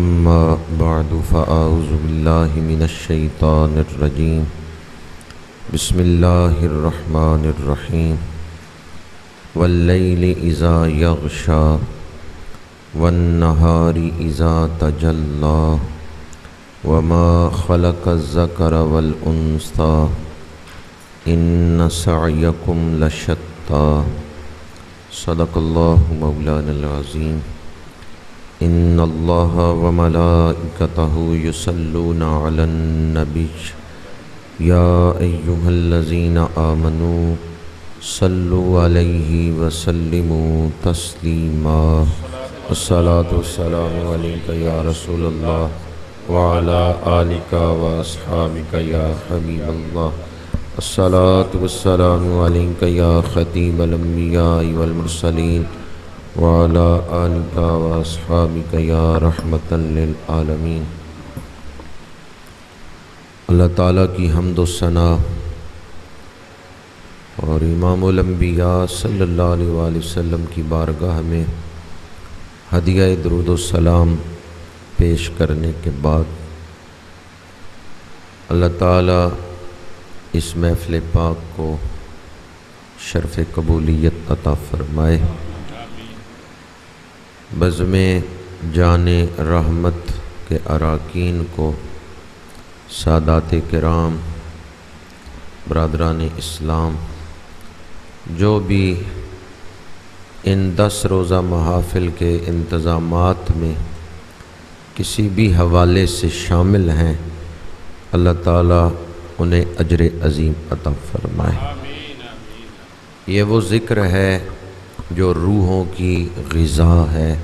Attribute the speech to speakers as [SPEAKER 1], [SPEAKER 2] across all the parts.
[SPEAKER 1] أما بعد فأعوذ بالله من الشيطان الرجيم بسم الله الرحمن الرحيم والليل إذا يغشى والنهار إذا تجلى وما خلق الذكر والأنثى إن سعيكم لشتى صدق الله مولانا العظيم إن الله وملائكته يصلون على النبي يا أيها الذين آمنوا صلوا عليه وسلموا تسليما الصلاة والسلام عليك يا رسول الله وعلى آلك وأصحابك يا حبيب الله الصلاة والسلام عليك يا خطيب الأنبياء والمرسلين وعلى آلك وأصحابك يا رحمة للعالمين۔ اللہ تعالیٰ کی حمد و ثنا اور امام الانبیاء صلی اللہ علیہ وآلہ وسلم کی بارگاہ میں ہدیہ درود و سلام پیش کرنے کے بعد اللہ تعالیٰ اس محفل پاک کو شرف قبولیت عطا فرمائے، بزم جان رحمت کے اراکین کو، سادات کرام، برادران اسلام، جو بھی ان 10 روزہ محافل کے انتظامات میں کسی بھی حوالے سے شامل ہیں، اللہ تعالیٰ انہیں اجر عظیم عطا فرمائے۔ یہ وہ ذکر ہے جو روحوں کی غذا ہے۔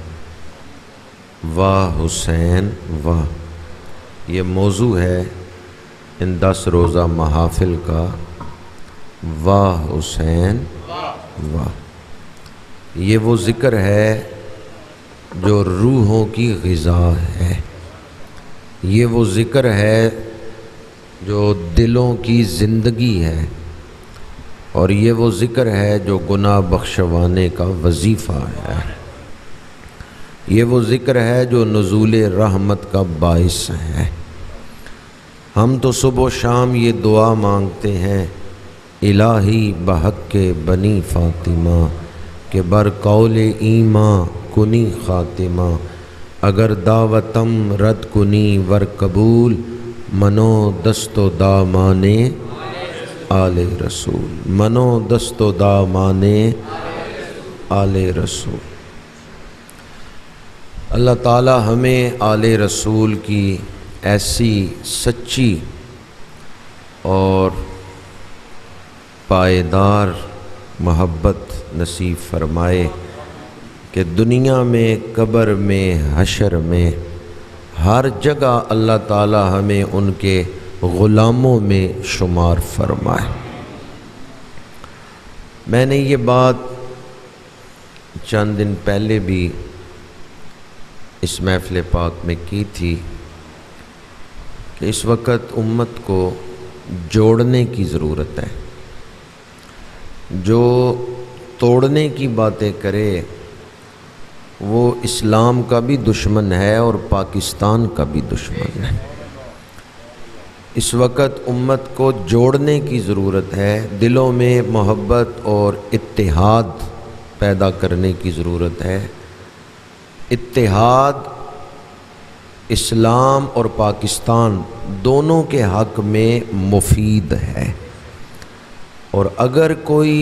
[SPEAKER 1] واہ حسین واہ، یہ موضوع ہے ان 10 روزہ محافل کا۔ واہ حسین واہ، یہ وہ ذکر ہے جو روحوں کی غذا ہے، یہ وہ ذکر ہے جو دلوں کی زندگی ہے، اور یہ وہ ذکر ہے جو گناہ بخشوانے کا وظیفہ ہے، یہ وہ ذکر ہے جو نزول رحمت کا باعث ہے۔ ہم تو صبح و شام یہ دعا مانگتے ہیں، الہی بحق بنی فاطمہ کہ بر قول ایماں کنی خاتمہ، اگر دعوتم رد کنی ور قبول، منو دست و دامانے آل رسول، منو دست و دامانے آل رسول۔ اللہ تعالی ہمیں آل رسول کی ایسی سچی اور پائیدار محبت نصیب فرمائے کہ دنیا میں، قبر میں، حشر میں، ہر جگہ اللہ تعالی ہمیں ان کے غلاموں میں شمار فرمائے۔ میں نے یہ بات چند دن پہلے بھی اس محفل پاک میں کی تھی کہ اس وقت امت کو جوڑنے کی ضرورت ہے۔ جو توڑنے کی باتیں کرے وہ اسلام کا بھی دشمن ہے اور پاکستان کا بھی دشمن ہے۔ اس وقت امت کو جوڑنے کی ضرورت ہے، دلوں میں محبت اور اتحاد پیدا کرنے کی ضرورت ہے۔ اتحاد اسلام اور پاکستان دونوں کے حق میں مفید ہے، اور اگر کوئی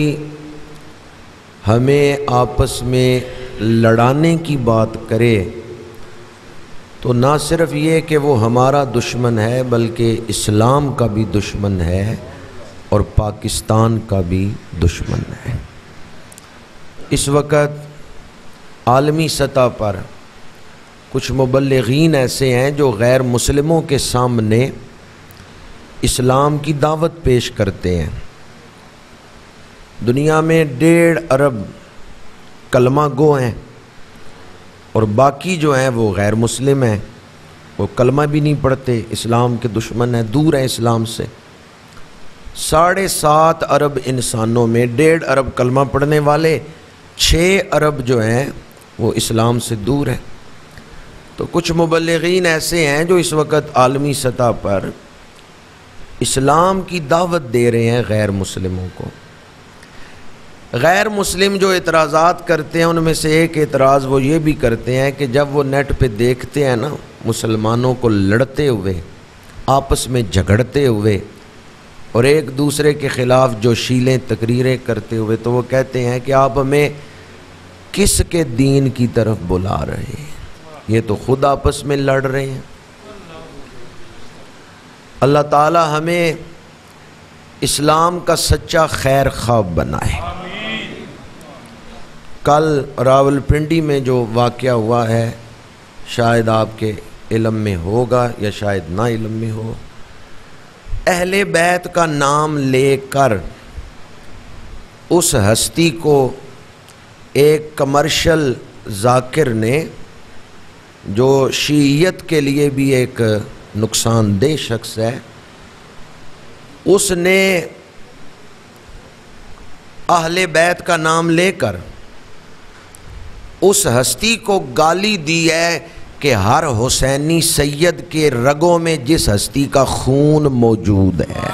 [SPEAKER 1] ہمیں آپس میں لڑانے کی بات کرے تو نہ صرف یہ کہ وہ ہمارا دشمن ہے بلکہ اسلام کا بھی دشمن ہے اور پاکستان کا بھی دشمن ہے۔ اس وقت عالمی سطح پر کچھ مبلغین ایسے ہیں جو غیر مسلموں کے سامنے اسلام کی دعوت پیش کرتے ہیں۔ دنیا میں 1.5 ارب کلمہ گو ہیں، اور باقی جو ہیں وہ غیر مسلم ہیں، وہ کلمہ بھی نہیں پڑھتے، اسلام کے دشمن ہیں، دور ہیں اسلام سے۔ 7.5 ارب انسانوں میں 1.5 ارب کلمہ پڑھنے والے، 6 ارب جو ہیں وہ اسلام سے دور ہیں۔ تو کچھ مبلغین ایسے ہیں جو اس وقت عالمی سطح پر اسلام کی دعوت دے رہے ہیں غیر مسلموں کو۔ غیر مسلم جو اعتراضات کرتے ہیں ان میں سے ایک اعتراض وہ یہ بھی کرتے ہیں کہ جب وہ نیٹ پہ دیکھتے ہیں نا مسلمانوں کو لڑتے ہوئے، آپس میں جھگڑتے ہوئے اور ایک دوسرے کے خلاف جو شیلیں تقریریں کرتے ہوئے، تو وہ کہتے ہیں کہ آپ ہمیں کس کے دین کی طرف بلا رہے ہیں؟ یہ تو خود آپس میں لڑ رہے ہیں۔ اللہ تعالی ہمیں اسلام کا سچا خیر خواہ بنائے۔ کل راولپنڈی میں جو واقعہ ہوا ہے شاید آپ کے علم میں ہوگا یا شاید نہ علم میں ہو، اہل بیت کا نام لے کر اس ہستی کو ایک کمرشل ذاکر نے، جو شیعیت کے لیے بھی ایک نقصان دہ شخص ہے، اس نے اہل بیت کا نام لے کر اس ہستی کو گالی دی ہے کہ ہر حسینی سید کے رگوں میں جس ہستی کا خون موجود ہے،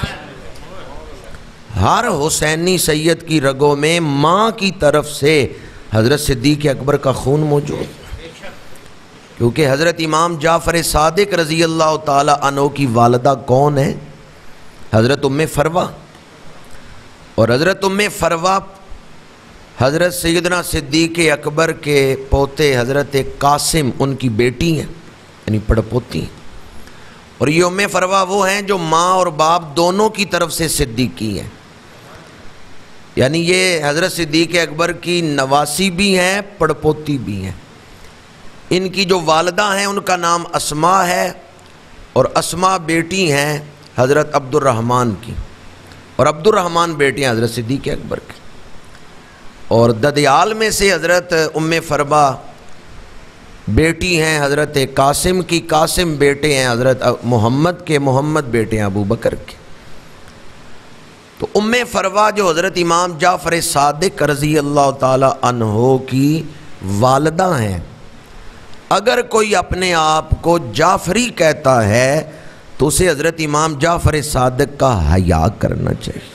[SPEAKER 1] ہر حسینی سید کی رگوں میں ماں کی طرف سے حضرت صدیق اکبر کا خون موجود ہے، کیونکہ حضرت امام جعفر صادق رضی اللہ تعالی عنہ کی والدہ کون ہے؟ حضرت ام فروہ، اور حضرت ام فروہ حضرت سیدنا صدیق اکبر کے پوتے حضرت قاسم ان کی بیٹی ہیں، یعنی پڑپوتی ہیں، اور یہ ام فروہ وہ ہیں جو ماں اور باپ دونوں کی طرف سے صدیقی ہیں، یعنی یہ حضرت صدیق اکبر کی نواسی بھی ہیں، پڑپوتی بھی ہیں۔ ان کی جو والدہ ہیں ان کا نام اسماء ہے، اور اسماء بیٹی ہیں حضرت عبد الرحمن کی، اور عبد الرحمن بیٹے ہیں حضرت صدیق اکبر کی، اور ددیال میں سے حضرت ام فروہ بیٹی ہیں حضرت قاسم کی، قاسم بیٹے ہیں حضرت محمد کے، محمد بیٹے ہیں ابو بکر کے۔ تو ام فروہ جو حضرت امام جعفر صادق رضی اللہ تعالی عنہ کی والدہ ہیں، اگر کوئی اپنے آپ کو جعفری کہتا ہے تو اسے حضرت امام جعفر صادق کا حیا کرنا چاہیے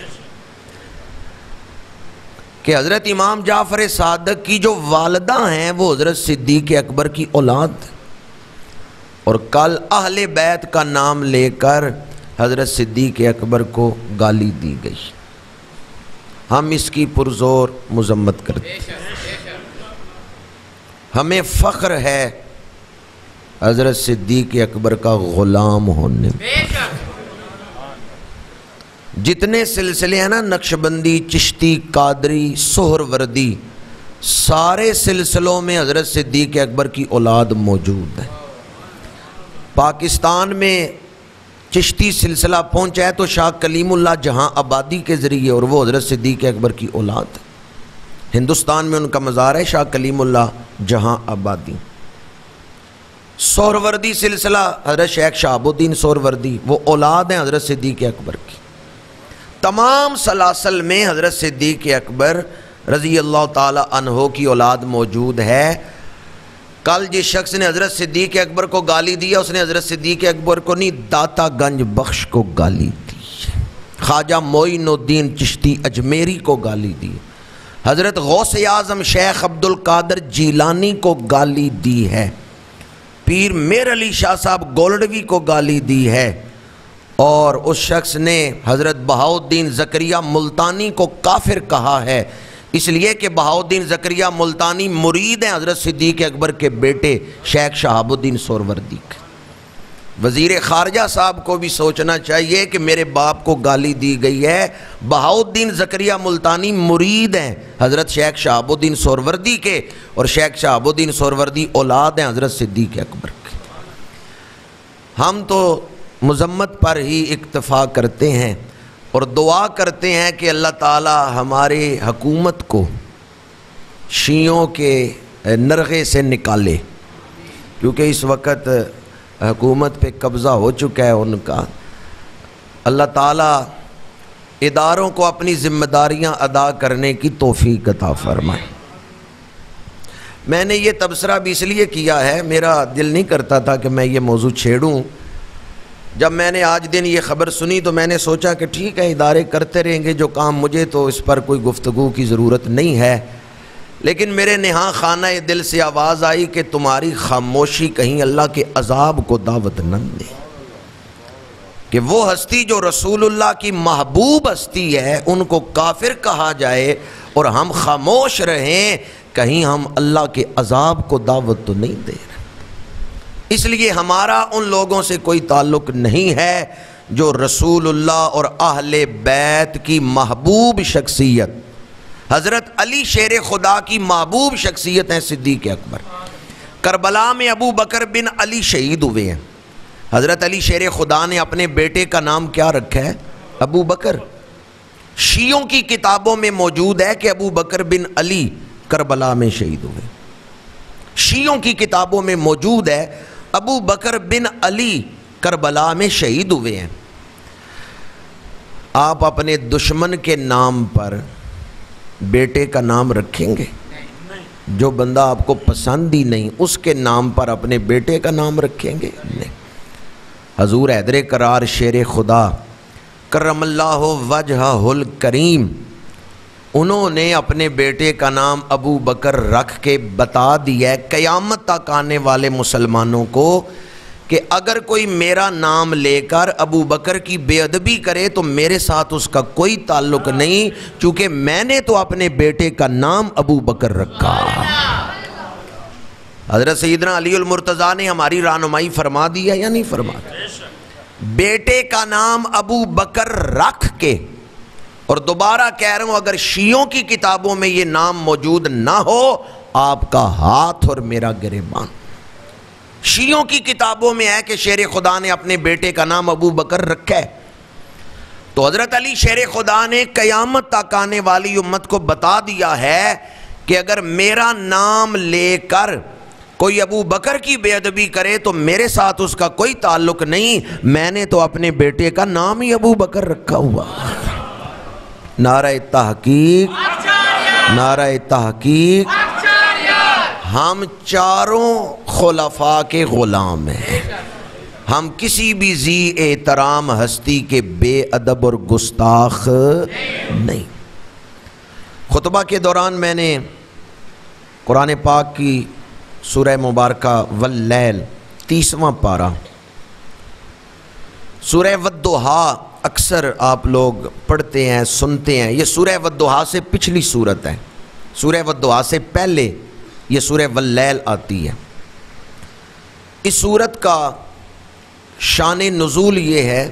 [SPEAKER 1] کہ حضرت امام جعفر صادق کی جو والدہ ہیں وہ حضرت صدیق اکبر کی اولاد، اور کل اہل بیت کا نام لے کر حضرت صدیق اکبر کو گالی دی گئی۔ ہم اس کی پرزور مذمت کرتے ہیں۔ ہمیں فخر ہے حضرت صدیق اکبر کا غلام ہونے پر۔ جتنے سلسلے ہیں نا، نقشبندی، چشتی، قادری، سہروردی، سارے سلسلوں میں حضرت صدیق اکبر کی اولاد موجود ہے۔ پاکستان میں چشتی سلسلہ پہنچا ہے تو شاہ کلیم اللہ جہاں آبادی کے ذریعے، اور وہ حضرت صدیق اکبر کی اولاد ہے۔ ہندوستان میں ان کا مزار ہے شاہ کلیم اللہ جہاں آبادی۔ سہروردی سلسلہ حضرت شیخ شہاب الدین سہروردی، وہ اولاد ہیں حضرت صدیق اکبر کی۔ تمام سلاسل میں حضرت صدیق اکبر رضی اللہ تعالی عنہ کی اولاد موجود ہے۔ کل جس شخص نے حضرت صدیق اکبر کو گالی دیا، اس نے حضرت صدیق اکبر کو نہیں، داتا گنج بخش کو گالی دی، خواجہ معین الدین چشتی اجمیری کو گالی دی، حضرت غوث اعظم شیخ عبد القادر جیلانی کو گالی دی ہے، پیر میر علی شاہ صاحب گولڈوی کو گالی دی ہے، اور اس شخص نے حضرت بہاؤالدین زکریا ملتانی کو کافر کہا ہے، اس لیے کہ بہاؤالدین زکریا ملتانی مرید ہیں حضرت صدیق اکبر کے بیٹے شیخ شہاب الدین سہروردی کے۔ وزیر خارجہ صاحب کو بھی سوچنا چاہیے کہ میرے باپ کو گالی دی گئی ہے، بہاؤالدین زکریا ملتانی مرید ہیں حضرت شیخ شہاب الدین سہروردی کے، اور شیخ شہاب الدین سہروردی اولاد ہیں حضرت صدیق اکبر کے۔ ہم تو مذمت پر ہی اکتفا کرتے ہیں اور دعا کرتے ہیں کہ اللہ تعالی ہمارے حکومت کو شیعوں کے نرغے سے نکالے، کیونکہ اس وقت حکومت پہ قبضہ ہو چکا ہے ان کا۔ اللہ تعالیٰ اداروں کو اپنی ذمہ داریاں ادا کرنے کی توفیق عطا فرمائے۔ میں نے یہ تبصرہ بھی اس لیے کیا ہے، میرا دل نہیں کرتا تھا کہ میں یہ موضوع چھیڑوں۔ جب میں نے آج دن یہ خبر سنی تو میں نے سوچا کہ ٹھیک ہے، ادارے کرتے رہیں گے جو کام، مجھے تو اس پر کوئی گفتگو کی ضرورت نہیں ہے، لیکن میرے نہاں خانہ دل سے آواز آئی کہ تمہاری خاموشی کہیں اللہ کے عذاب کو دعوت نہ دے، کہ وہ ہستی جو رسول اللہ کی محبوب ہستی ہے ان کو کافر کہا جائے اور ہم خاموش رہیں، کہیں ہم اللہ کے عذاب کو دعوت تو نہیں دے رہے۔ اس لیے ہمارا ان لوگوں سے کوئی تعلق نہیں ہے جو رسول اللہ اور اہل بیت کی محبوب شخصیت، حضرت علی شیر خدا کی محبوب شخصیت ہیں صدیق اکبر۔ کربلا میں ابو بکر بن علی شہید ہوئے ہیں، حضرت علی شیر خدا نے اپنے بیٹے کا نام کیا رکھا ہے؟ ابو بکر۔ شیعوں کی کتابوں میں موجود ہے کہ ابو بکر بن علی کربلا میں شہید ہوئے، شیعوں کی کتابوں میں موجود ہے ابو بکر بن علی کربلا میں شہید ہوئے ہیں۔ آپ اپنے دشمن کے نام پر بیٹے کا نام رکھیں گے؟ جو بندہ آپ کو پسند ہی نہیں اس کے نام پر اپنے بیٹے کا نام رکھیں گے؟ نہیں۔ حضور حیدر کرار شیر خدا کرم اللہ وجہہ الکریم، انہوں نے اپنے بیٹے کا نام ابو بکر رکھ کے بتا دیا ہے قیامت تک آنے والے مسلمانوں کو کہ اگر کوئی میرا نام لے کر ابو بکر کی بے ادبی کرے تو میرے ساتھ اس کا کوئی تعلق نہیں، چونکہ میں نے تو اپنے بیٹے کا نام ابو بکر رکھا۔ حضرت سیدنا علی المرتضیٰ نے ہماری رہنمائی فرما دی ہے یا نہیں فرما دی؟ بیٹے کا نام ابو بکر رکھ کے، اور دوبارہ کہہ رہا ہوں اگر شیعوں کی کتابوں میں یہ نام موجود نہ ہو آپ کا ہاتھ اور میرا گریبان۔ شیعوں کی کتابوں میں ہے کہ شیر خدا نے اپنے بیٹے کا نام ابو بکر رکھا ہے، تو حضرت علی شیر خدا نے قیامت تک آنے والی امت کو بتا دیا ہے کہ اگر میرا نام لے کر کوئی ابو بکر کی بے ادبی کرے تو میرے ساتھ اس کا کوئی تعلق نہیں، میں نے تو اپنے بیٹے کا نام ہی ابو بکر رکھا ہوا۔ نعرہ تحقیق، نعرہ تحقیق۔ ہم چاروں خلفاء کے غلام ہیں، ہم کسی بھی ذی احترام ہستی کے بے ادب اور گستاخ نہیں۔ خطبہ کے دوران میں نے قرآن پاک کی سورہ مبارکہ واللیل 30واں پارہ، سورہ والضحیٰ اکثر آپ لوگ پڑھتے ہیں سنتے ہیں، یہ سورہ والضحیٰ سے پچھلی صورت ہے، سورہ والضحیٰ سے پہلے یہ سورہ واللیل آتی ہے۔ اس صورت کا شان نزول یہ ہے،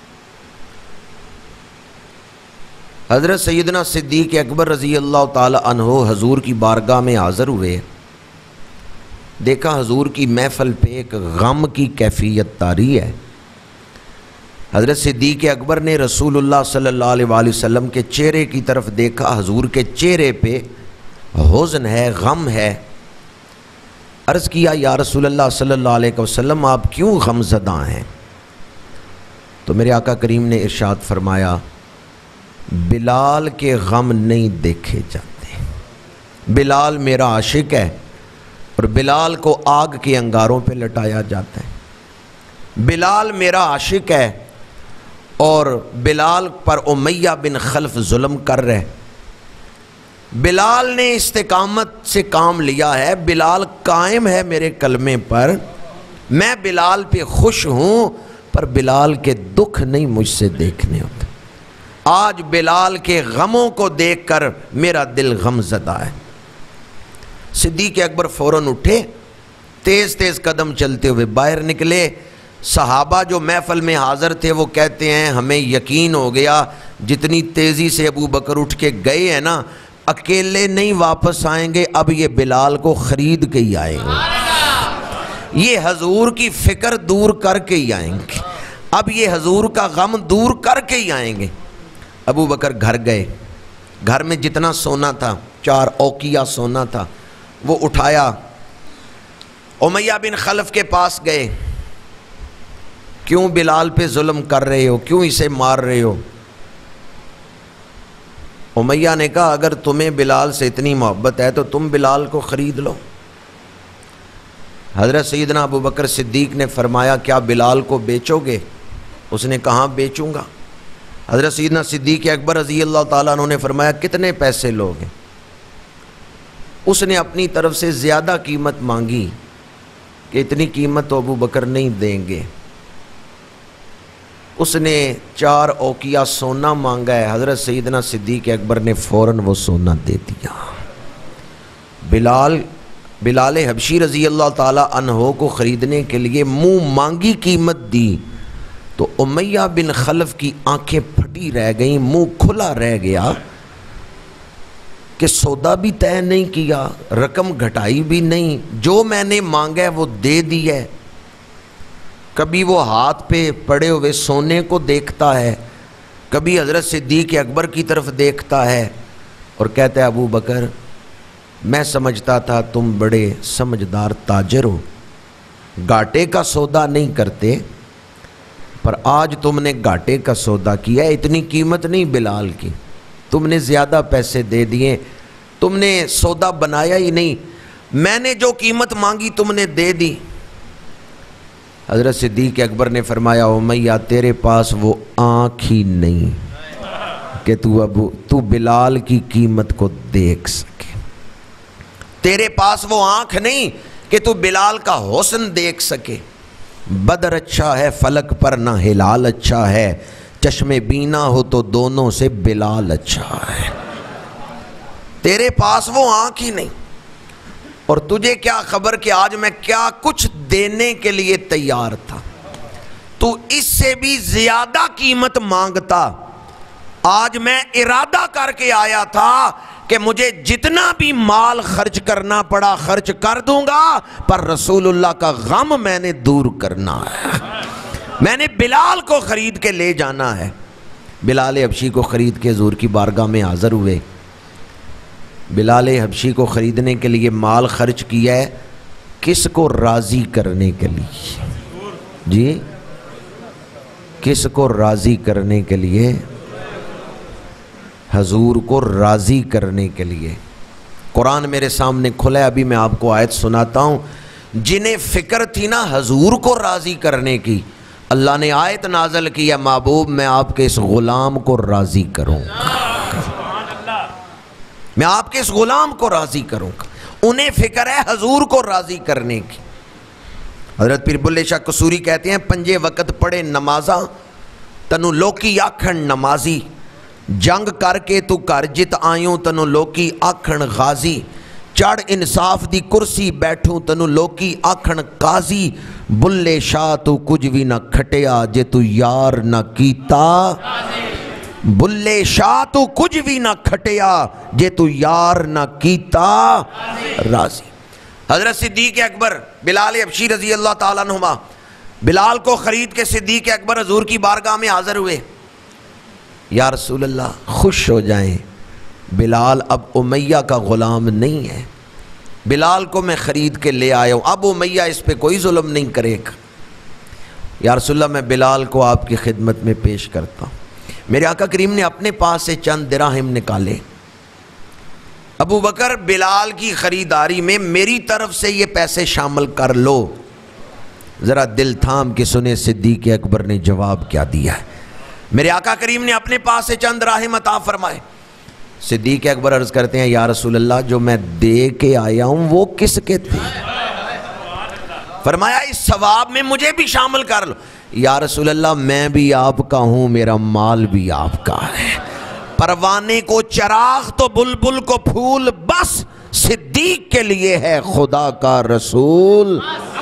[SPEAKER 1] حضرت سیدنا صدیق اکبر رضی اللہ تعالی عنہ حضور کی بارگاہ میں حاضر ہوئے، دیکھا حضور کی محفل پہ ایک غم کی کیفیت طاری ہے۔ حضرت صدیق اکبر نے رسول اللہ صلی اللہ علیہ وآلہ وسلم کے چہرے کی طرف دیکھا، حضور کے چہرے پہ حزن ہے، غم ہے۔ عرض کیا یا رسول اللہ صلی اللہ علیہ وسلم آپ کیوں غم زدہ ہیں؟ تو میرے آقا کریم نے ارشاد فرمایا بلال کے غم نہیں دیکھے جاتے، بلال میرا عاشق ہے اور بلال کو آگ کے انگاروں پہ لٹایا جاتا ہے، بلال میرا عاشق ہے اور بلال پر امیہ بن خلف ظلم کر رہے، بلال نے استقامت سے کام لیا ہے، بلال قائم ہے میرے کلمے پر، میں بلال پہ خوش ہوں، پر بلال کے دکھ نہیں مجھ سے دیکھنے ہوتے۔ آج بلال کے غموں کو دیکھ کر میرا دل غم زدہ ہے۔ صدیق اکبر فوراً اٹھے، تیز تیز قدم چلتے ہوئے باہر نکلے۔ صحابہ جو محفل میں حاضر تھے وہ کہتے ہیں ہمیں یقین ہو گیا جتنی تیزی سے ابو بکر اٹھ کے گئے ہیں نا، اکیلے نہیں واپس آئیں گے، اب یہ بلال کو خرید کے ہی آئیں گے، یہ حضور کی فکر دور کر کے ہی آئیں گے، اب یہ حضور کا غم دور کر کے ہی آئیں گے۔ ابو بکر گھر گئے، گھر میں جتنا سونا تھا 4 اوقیہ سونا تھا وہ اٹھایا، امیہ بن خلف کے پاس گئے، کیوں بلال پہ ظلم کر رہے ہو، کیوں اسے مار رہے ہو؟ امیہ نے کہا اگر تمہیں بلال سے اتنی محبت ہے تو تم بلال کو خرید لو، حضرت سیدنا ابو بکر صدیق نے فرمایا کیا بلال کو بیچو گے؟ اس نے کہا بیچوں گا۔ حضرت سیدنا صدیق اکبر رضی اللہ تعالیٰ عنہ نے فرمایا کتنے پیسے لوگے؟ اس نے اپنی طرف سے زیادہ قیمت مانگی کہ اتنی قیمت تو ابو بکر نہیں دیں گے۔ اس نے 4 اوقیہ سونا مانگا ہے، حضرت سیدنا صدیق اکبر نے فوراً وہ سونا دے دیا۔ بلال حبشی رضی اللہ تعالی عنہ کو خریدنے کے لیے منہ مانگی قیمت دی تو امیہ بن خلف کی آنکھیں پھٹی رہ گئیں، منہ کھلا رہ گیا کہ سودا بھی طے نہیں کیا، رقم گھٹائی بھی نہیں، جو میں نے مانگا ہے وہ دے دی ہے۔ کبھی وہ ہاتھ پہ پڑے ہوئے سونے کو دیکھتا ہے، کبھی حضرت صدیق اکبر کی طرف دیکھتا ہے اور کہتا ہے ابو بکر میں سمجھتا تھا تم بڑے سمجھدار تاجر ہو، گھاٹے کا سودا نہیں کرتے، پر آج تم نے گھاٹے کا سودا کیا ہے۔ اتنی قیمت نہیں بلال کی، تم نے زیادہ پیسے دے دیے، تم نے سودا بنایا ہی نہیں، میں نے جو قیمت مانگی تم نے دے دی۔ حضرت صدیق اکبر نے فرمایا امیہ تیرے پاس وہ آنکھ ہی نہیں کہ تو بلال کی قیمت کو دیکھ سکے، تیرے پاس وہ آنکھ نہیں کہ تو بلال کا حسن دیکھ سکے۔ بدر اچھا ہے فلک پر نہ ہلال اچھا ہے، چشم بینا ہو تو دونوں سے بلال اچھا ہے۔ تیرے پاس وہ آنکھ ہی نہیں، اور تجھے کیا خبر کہ آج میں کیا کچھ دینے کے لیے تیار تھا، تو اس سے بھی زیادہ قیمت مانگتا۔ آج میں ارادہ کر کے آیا تھا کہ مجھے جتنا بھی مال خرچ کرنا پڑا خرچ کر دوں گا، پر رسول اللہ کا غم میں نے دور کرنا ہے، میں نے بلال کو خرید کے لے جانا ہے۔ بلال حبشی کو خرید کے حضور کی بارگاہ میں حاضر ہوئے۔ بلال حبشی کو خریدنے کے لیے مال خرچ کیا ہے کس کو راضی کرنے کے لیے؟ جی کس کو راضی کرنے کے لیے؟ حضور کو راضی کرنے کے لیے۔ قرآن میرے سامنے کھلا ہے، ابھی میں آپ کو آیت سناتا ہوں۔ جنہیں فکر تھی نا حضور کو راضی کرنے کی، اللہ نے آیت نازل کی ہے محبوب میں آپ کے اس غلام کو راضی کروں گا، میں آپ کے اس غلام کو راضی کروں گا۔ انہیں فکر ہے حضور کو راضی کرنے کی۔ حضرت پیر بلے شاہ قصوری کہتے ہیں پنجے وقت پڑھے نمازاں تنو لوکی آکھن نمازی، جنگ کر کے تو کر جت آیوں تنو لوکی آکھن غازی، چڑھ انصاف دی کرسی بیٹھوں تنو لوکی آکھن قاضی، بلے شاہ تو کچھ بھی نہ کھٹیا جے تو یار نہ کیتا، بلے شاہ تو کچھ بھی نہ کھٹیا جے تو یار نہ کیتا راضی۔ حضرت صدیق اکبر بلال حبشی رضی اللہ تعالیٰ عنہما بلال کو خرید کے صدیق اکبر حضور کی بارگاہ میں حاضر ہوئے۔ یا رسول اللہ خوش ہو جائیں، بلال اب امیہ کا غلام نہیں ہے، بلال کو میں خرید کے لے آیا ہوں، اب امیہ اس پہ کوئی ظلم نہیں کرے گا۔ یا رسول اللہ میں بلال کو آپ کی خدمت میں پیش کرتا ہوں۔ میرے آقا کریم نے اپنے پاس سے چند دراہم نکالے، ابو بکر بلال کی خریداری میں میری طرف سے یہ پیسے شامل کر لو۔ ذرا دل تھام کے سنے صدیق اکبر نے جواب کیا دیا ہے۔ میرے آقا کریم نے اپنے پاس سے چند دراہم عطا فرمائے۔ صدیق اکبر عرض کرتے ہیں یا رسول اللہ جو میں دے کے آیا ہوں وہ کس کے تھے؟ فرمایا اس ثواب میں مجھے بھی شامل کر لو۔ یا رسول اللہ میں بھی آپ کا ہوں، میرا مال بھی آپ کا ہے، پروانے کو چراغ تو بلبل کو پھول، بس صدیق کے لیے ہے خدا کا رسول۔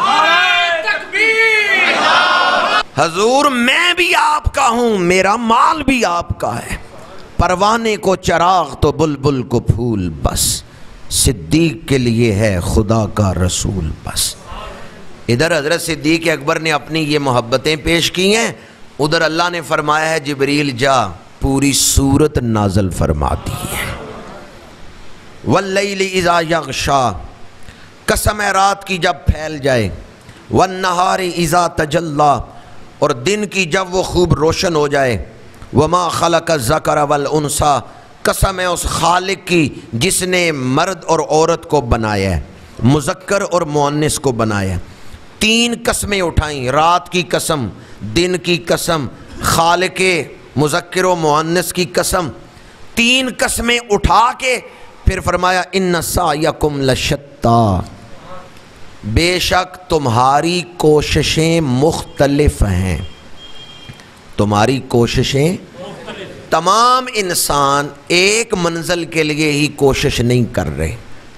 [SPEAKER 1] حضور میں بھی آپ کا ہوں، میرا مال بھی آپ کا ہے، پروانے کو چراغ تو بلبل کو پھول، بس صدیق کے لیے ہے خدا کا رسول بس۔ ادھر حضرت صدیق اکبر نے اپنی یہ محبتیں پیش کی ہیں، ادھر اللہ نے فرمایا ہے جبریل جا پوری سورت نازل فرما دی ہے۔ واللیل اذا یغشا، قسم ہے رات کی جب پھیل جائے، والنہار اذا تجلی، اور دن کی جب وہ خوب روشن ہو جائے، وما خلق الذکر والانثی، قسم ہے اس خالق کی جس نے مرد اور عورت کو بنایا ہے۔ مذکر اور مؤنث کو بنایا. 3 قسمیں اٹھائیں، رات کی قسم، دن کی قسم، خالق مذکر و مؤنث کی قسم. 3 قسمیں اٹھا کے پھر فرمایا ان سعیکم لشتی، بے شک تمہاری کوششیں مختلف ہیں. تمہاری کوششیں، تمام انسان ایک منزل کے لیے ہی کوشش نہیں کر رہے،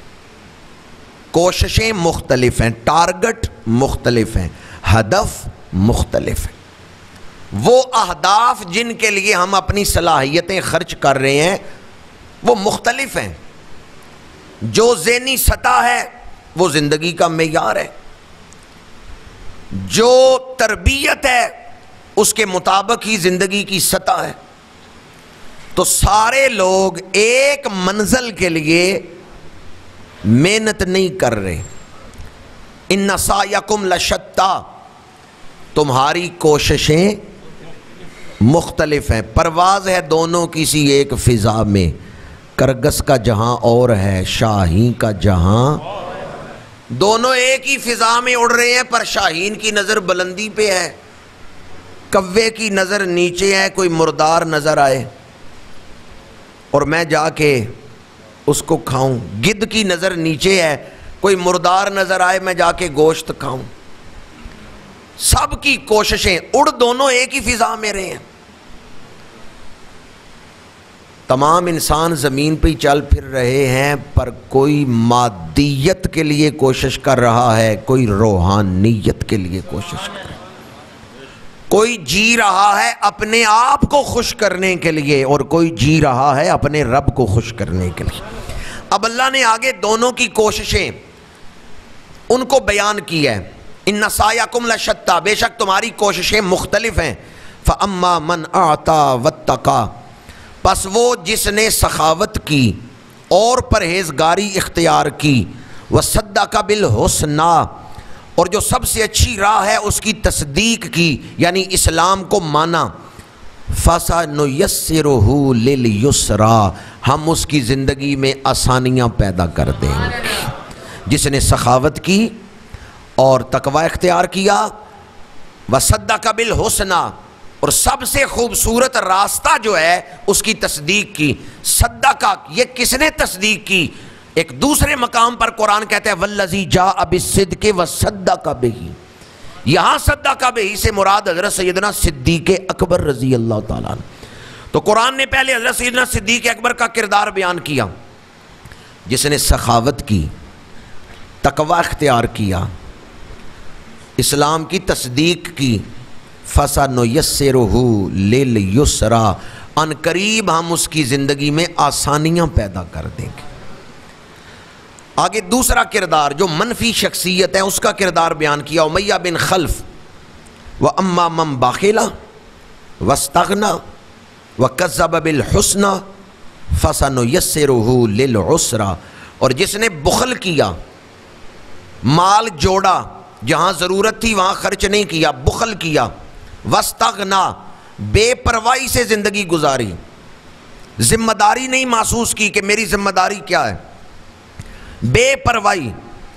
[SPEAKER 1] کوششیں مختلف ہیں، ٹارگٹ مختلف ہیں، ہدف مختلف ہیں. وہ اہداف جن کے لیے ہم اپنی صلاحیتیں خرچ کر رہے ہیں وہ مختلف ہیں. جو ذہنی سطح ہے وہ زندگی کا معیار ہے، جو تربیت ہے اس کے مطابق ہی زندگی کی سطح ہے. تو سارے لوگ ایک منزل کے لیے محنت نہیں کر رہے. ان سعیکم لشتی، تمہاری کوششیں مختلف ہیں. پرواز ہے دونوں کسی ایک فضا میں، کرگس کا جہاں اور ہے، شاہین کا جہاں. دونوں ایک ہی فضا میں اڑ رہے ہیں، پر شاہین کی نظر بلندی پہ ہے، کوے کی نظر نیچے ہے. کوئی مردار نظر آئے اور میں جا کے اس کو کھاؤں، گدھ کی نظر نیچے ہے، کوئی مردار نظر آئے میں جا کے گوشت کھاؤں. سب کی کوششیں اڑ دونوں ایک ہی فضا میں رہے ہیں. تمام انسان زمین پہ ہی چل پھر رہے ہیں، پر کوئی مادیت کے لیے کوشش کر رہا ہے، کوئی روحانیت کے لیے کوشش کر رہا ہے. کوئی جی رہا ہے اپنے آپ کو خوش کرنے کے لیے اور کوئی جی رہا ہے اپنے رب کو خوش کرنے کے لیے. اب اللہ نے آگے دونوں کی کوششیں ان کو بیان کی ہے. ان سعیکم لشتی، بے شک تمہاری کوششیں مختلف ہیں. فاما من اعطی واتقی، پس وہ جس نے سخاوت کی اور پرہیزگاری اختیار کی، وصدق بالحسنی، اور جو سب سے اچھی راہ ہے اس کی تصدیق کی یعنی اسلام کو مانا، فَسَنُيَسِّرُهُ لِلْيُسْرَى، ہم اس کی زندگی میں آسانیاں پیدا کر دیں گے. جس نے سخاوت کی اور تقوی اختیار کیا، وَصَدَّقَ بِالْحُسْنَى، اور سب سے خوبصورت راستہ جو ہے اس کی تصدیق کی. صدقہ، یہ کس نے تصدیق کی؟ ایک دوسرے مقام پر قرآن کہتا ہے وَالَّذِي جَاءَ بِالصِّدْقِ وَصَدَّقَ بِهِ. یہاں صدقہ بِهِ سے مراد حضرت سیدنا صدیق اکبر رضی اللہ تعالیٰ عنہ. تو قرآن نے پہلے حضرت سیدنا صدیق اکبر کا کردار بیان کیا، جس نے سخاوت کی، تقوی اختیار کیا، اسلام کی تصدیق کی. فَسَنُيَسِّرُهُ لِلْيُسْرَى، ان قریب ہم اس کی زندگی میں آسانیاں پیدا کر دیں گے. آگے دوسرا کردار جو منفی شخصیت ہے اس کا کردار بیان کیا. امیہ بن خلف، وَأَمَّا مَنْ بَخِلَ وَاسْتَغْنَى وَكَذَّبَ بِالْحُسْنَى فَسَنُيَسِّرُهُ لِلْعُسْرَى، اور جس نے بخل کیا، مال جوڑا، جہاں ضرورت تھی وہاں خرچ نہیں کیا، بخل کیا، وَاسْتَغْنَى، بے پرواہی سے زندگی گزاری، ذمہ داری نہیں محسوس کی کہ میری ذمہ داری کیا ہے، بے پرواہی.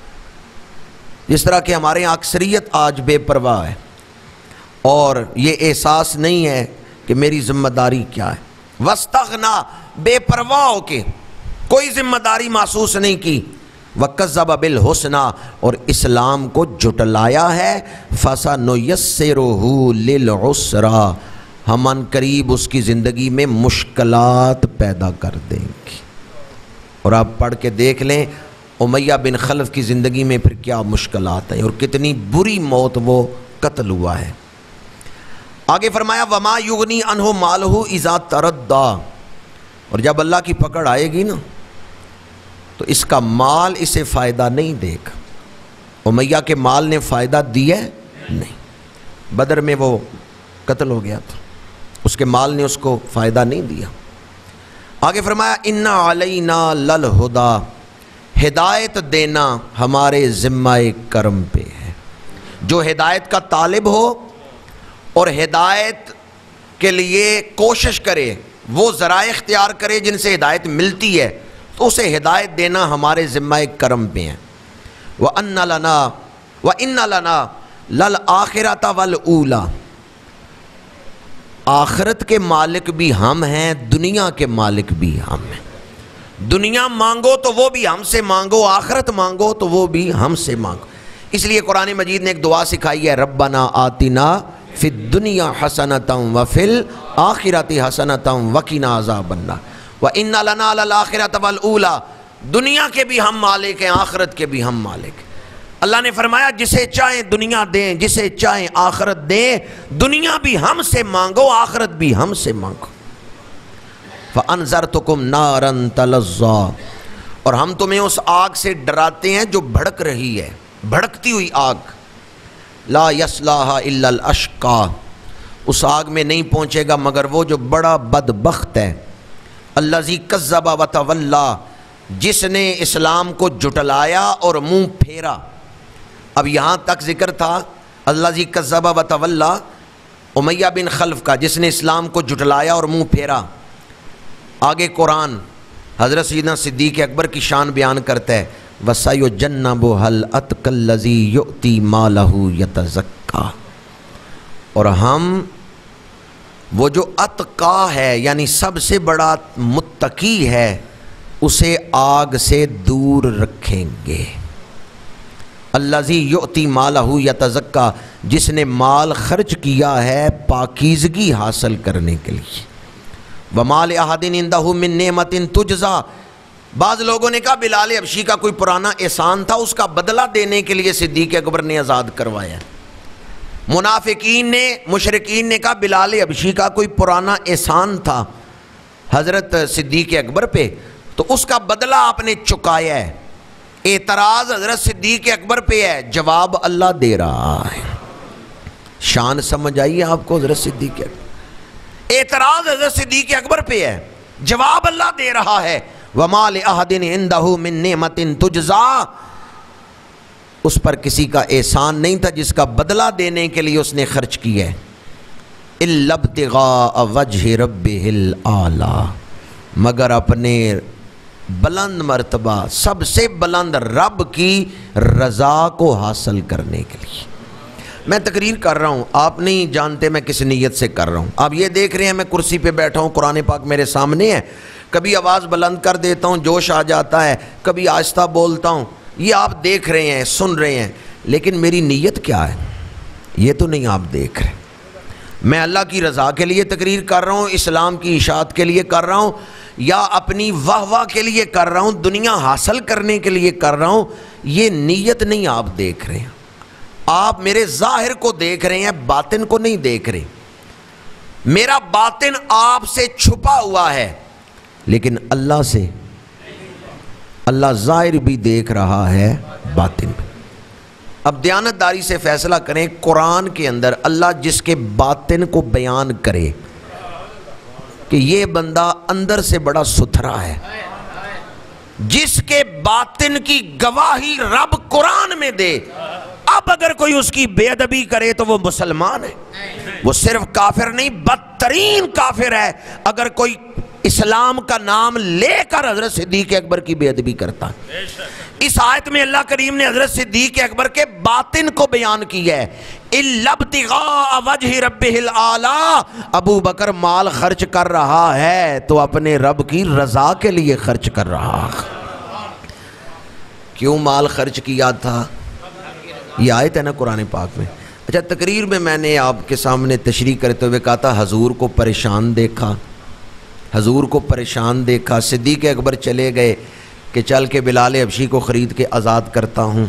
[SPEAKER 1] جس طرح کہ ہمارے یہاں اکثریت آج بے پرواہ ہے اور یہ احساس نہیں ہے کہ میری ذمہ داری کیا ہے. وَاسْتَغْنَى، بے پرواہ ہو کے کوئی ذمہ داری محسوس نہیں کی. وَكَذَّبَ بِالْحُسْنَى، اور اسلام کو جھٹلایا ہے. فَسَنُيَسِّرُهُ لِلْعُسْرَى، ہم ان قریب اس کی زندگی میں مشکلات پیدا کر دیں گے. اور آپ پڑھ کے دیکھ لیں امیہ بن خلف کی زندگی میں پھر کیا مشکلات ہیں اور کتنی بری موت وہ قتل ہوا ہے. آگے فرمایا وَمَا يُغْنِي عَنْهُ مَالُهُ إِذَا تَرَدَّى، اور جب اللہ کی پکڑ آئے گی نا تو اس کا مال اسے فائدہ نہیں دے گا. امیہ کے مال نے فائدہ دیا نہیں، بدر میں وہ قتل ہو گیا تھا، اس کے مال نے اس کو فائدہ نہیں دیا. آگے فرمایا اِنَّ عَلَيْنَا لَلْهُدَى، ہدایت دینا ہمارے ذمہ کرم پہ ہے. جو ہدایت کا طالب ہو اور ہدایت کے لیے کوشش کرے، وہ ذرائع اختیار کرے جن سے ہدایت ملتی ہے، تو اسے ہدایت دینا ہمارے ذمہ کرم پہ ہے. وَأَنَّ لَنَا لَلْآخِرَةَ وَالْأُولَى، آخرت کے مالک بھی ہم ہیں، دنیا کے مالک بھی ہم ہیں۔ دنیا مانگو تو وہ بھی ہم سے مانگو، آخرت مانگو تو وہ بھی ہم سے مانگو۔ اس لیے قرآن مجید نے ایک دعا سکھائی ہے، ربنا آتنا فی الدنیا حسنۃ وفی الآخرۃ حسنۃ وقنا عذاب النار وَإِنَّ لَنَا لَلْآخِرَةَ وَالْأُولَى، دنیا کے بھی ہم مالک ہیں، آخرت کے بھی ہم مالک ہیں۔ اللہ نے فرمایا جسے چاہیں دنیا دیں، جسے چاہیں آخرت دیں، دنیا بھی ہم سے مانگو، آخرت بھی ہم سے مانگو۔ فَأَنذَرْتُكُمْ نَارًا تَلَظَّىٰ، اور ہم تمہیں اس آگ سے ڈراتے ہیں جو بھڑک رہی ہے، بھڑکتی ہوئی آگ۔ لا يَصْلَاهَا إِلَّا الْأَشْقَىٰ، اس آگ میں نہیں پہنچے گا مگر وہ جو بڑا بدبخت ہے۔ الَّذِي كَذَّبَ وَتَوَلَّىٰ، جس نے اسلام کو جھٹلایا اور منہ پھیرا۔ اب یہاں تک ذکر تھا الَّذِي كَذَّبَ وَتَوَلَّىٰ، امیہ بن خلف کا، جس نے اسلام کو جھٹلایا اور منہ پھیرا۔ آگے قرآن حضرت سیدنا صدیق اکبر کی شان بیان کرتا ہے، وَسَيُجَنَّبُهَا الْأَتْقَى الَّذِي يُؤْتِي مَالَهُ يَتَزَكَّىٰ، اور ہم وہ جو اتقا ہے یعنی سب سے بڑا متقی ہے، اسے آگ سے دور رکھیں گے۔ الذی یؤتی مالہ یتزکا، جس نے مال خرچ کیا ہے پاکیزگی حاصل کرنے کے لیے۔ وما لأحد عنده من نعمت تجزا، بعض لوگوں نے کہا بلال حبشی کا کوئی پرانا احسان تھا، اس کا بدلہ دینے کے لیے صدیق اکبر نے آزاد کروایا۔ منافقین نے، مشرکین نے کہا بلال حبشی کا کوئی پرانا احسان تھا حضرت صدیق اکبر پہ، تو اس کا بدلہ آپ نے چکایا ہے۔ اعتراض حضرت صدیق اکبر پہ ہے، جواب اللہ دے رہا ہے۔ شان سمجھ آئیے آپ کو حضرت صدیق اکبر، اعتراض حضرت صدیق اکبر پہ ہے، جواب اللہ دے رہا ہے۔ وَمَا لِأَحَدٍ عِندَهُ مِن نِعْمَةٍ تُجْزَىٰ، اس پر کسی کا احسان نہیں تھا جس کا بدلہ دینے کے لیے اس نے خرچ کیا ہے۔ إِلَّا ابْتِغَاءَ وَجْهِ رَبِّهِ الْأَعْلَىٰ، مگر اپنے بلند مرتبہ سب سے بلند رب کی رضا کو حاصل کرنے کے لیے۔ میں تقریر کر رہا ہوں، آپ نہیں جانتے میں کس نیت سے کر رہا ہوں۔ آپ یہ دیکھ رہے ہیں میں کرسی پہ بیٹھا ہوں، قرآن پاک میرے سامنے ہے، کبھی آواز بلند کر دیتا ہوں، جوش آ جاتا ہے، کبھی آہستہ بولتا ہوں، یہ آپ دیکھ رہے ہیں، سن رہے ہیں، لیکن میری نیت کیا ہے یہ تو نہیں آپ دیکھ رہے۔ میں اللہ کی رضا کے لیے تقریر کر رہا ہوں، اسلام کی اشاعت کے لیے کر رہا ہوں، یا اپنی واہ واہ کے لیے کر رہا ہوں، دنیا حاصل کرنے کے لیے کر رہا ہوں، یہ نیت نہیں آپ دیکھ رہے ہیں۔ آپ میرے ظاہر کو دیکھ رہے ہیں، باطن کو نہیں دیکھ رہے۔ میرا باطن آپ سے چھپا ہوا ہے، لیکن اللہ سے، اللہ ظاہر بھی دیکھ رہا ہے، باطن بھی۔ اب دیانتداری سے فیصلہ کریں، قرآن کے اندر اللہ جس کے باطن کو بیان کرے کہ یہ بندہ اندر سے بڑا ستھرا ہے، جس کے باطن کی گواہی رب قرآن میں دے، اب اگر کوئی اس کی بے ادبی کرے تو وہ مسلمان ہے، وہ صرف کافر نہیں بدترین کافر ہے اگر کوئی اسلام کا نام لے کر حضرت صدیق اکبر کی بے ادبی کرتا ہے۔ اس آیت میں اللہ کریم نے حضرت صدیق اکبر کے باطن کو بیان کیا ہے، إِلَّا ابْتِغَاءَ وَجْهِ رَبِّهِ الْأَعْلَىٰ، ابو بکر مال خرچ کر رہا ہے تو اپنے رب کی رضا کے لیے خرچ کر رہا۔ کیوں مال خرچ کیا تھا؟ یہ آیت ہے نا قرآن پاک میں۔ اچھا، تقریر میں نے آپ کے سامنے تشریح کرتے ہوئے کہا تھا حضور کو پریشان دیکھا، حضور کو پریشان دیکھا، صدیق اکبر چلے گئے کہ چل کے بلال حبشی کو خرید کے آزاد کرتا ہوں۔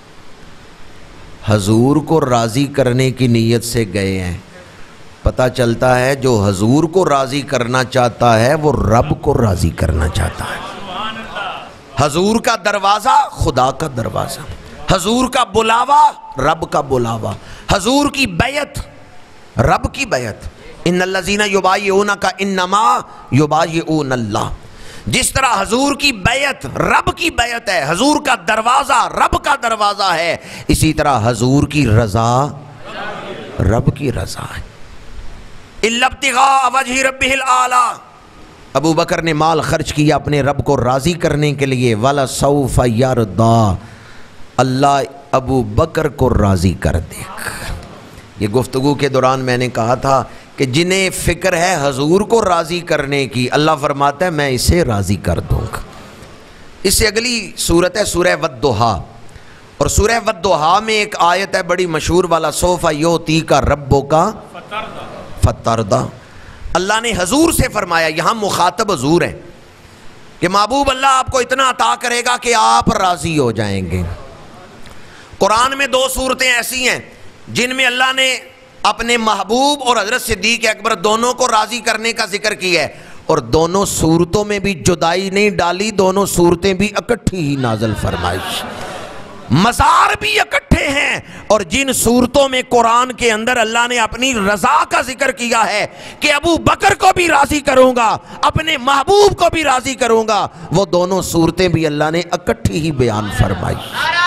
[SPEAKER 1] حضور کو راضی کرنے کی نیت سے گئے ہیں۔ پتہ چلتا ہے جو حضور کو راضی کرنا چاہتا ہے وہ رب کو راضی کرنا چاہتا ہے۔ حضور کا دروازہ خدا کا دروازہ، حضور کا بلاوا رب کا بلاوا، حضور کی بیعت رب کی بیعت۔ ان الذین یبایعونک انما یبایعون اللہ، جس طرح حضور کی بیعت رب کی بیعت ہے، حضور کا دروازہ رب کا دروازہ ہے، اسی طرح حضور کی رضا رب کی رضا ہے۔ الا ابتغاء وجہ ربہ الاعلی، ابو بکر نے مال خرچ کیا اپنے رب کو راضی کرنے کے لیے۔ وَلَسَوْفَ يَرْضَىٰ، اللہ ابو بکر کو راضی کر دے گا۔ یہ گفتگو کے دوران میں نے کہا تھا کہ جنہیں فکر ہے حضور کو راضی کرنے کی، اللہ فرماتا ہے میں اسے راضی کر دوں گا۔ اس سے اگلی سورت ہے سورہ والضحیٰ، اور سورہ والضحیٰ میں ایک آیت ہے بڑی مشہور والا، سوف یعطیک ربک فترضی۔ اللہ نے حضور سے فرمایا، یہاں مخاطب حضور ہیں، کہ محبوب اللہ آپ کو اتنا عطا کرے گا کہ آپ راضی ہو جائیں گے۔ قرآن میں 2 صورتیں ایسی ہیں جن میں اللہ نے اپنے محبوب اور حضرت صدیق اکبر دونوں کو راضی کرنے کا ذکر کیا ہے، اور دونوں صورتوں میں بھی جدائی نہیں ڈالی، دونوں صورتیں بھی اکٹھی ہی نازل فرمائی، مزار بھی اکٹھے ہیں۔ اور جن صورتوں میں قرآن کے اندر اللہ نے اپنی رضا کا ذکر کیا ہے کہ ابو بکر کو بھی راضی کروں گا، اپنے محبوب کو بھی راضی کروں گا، وہ دونوں صورتیں بھی اللہ نے اکٹھی ہی بیان فرمائی۔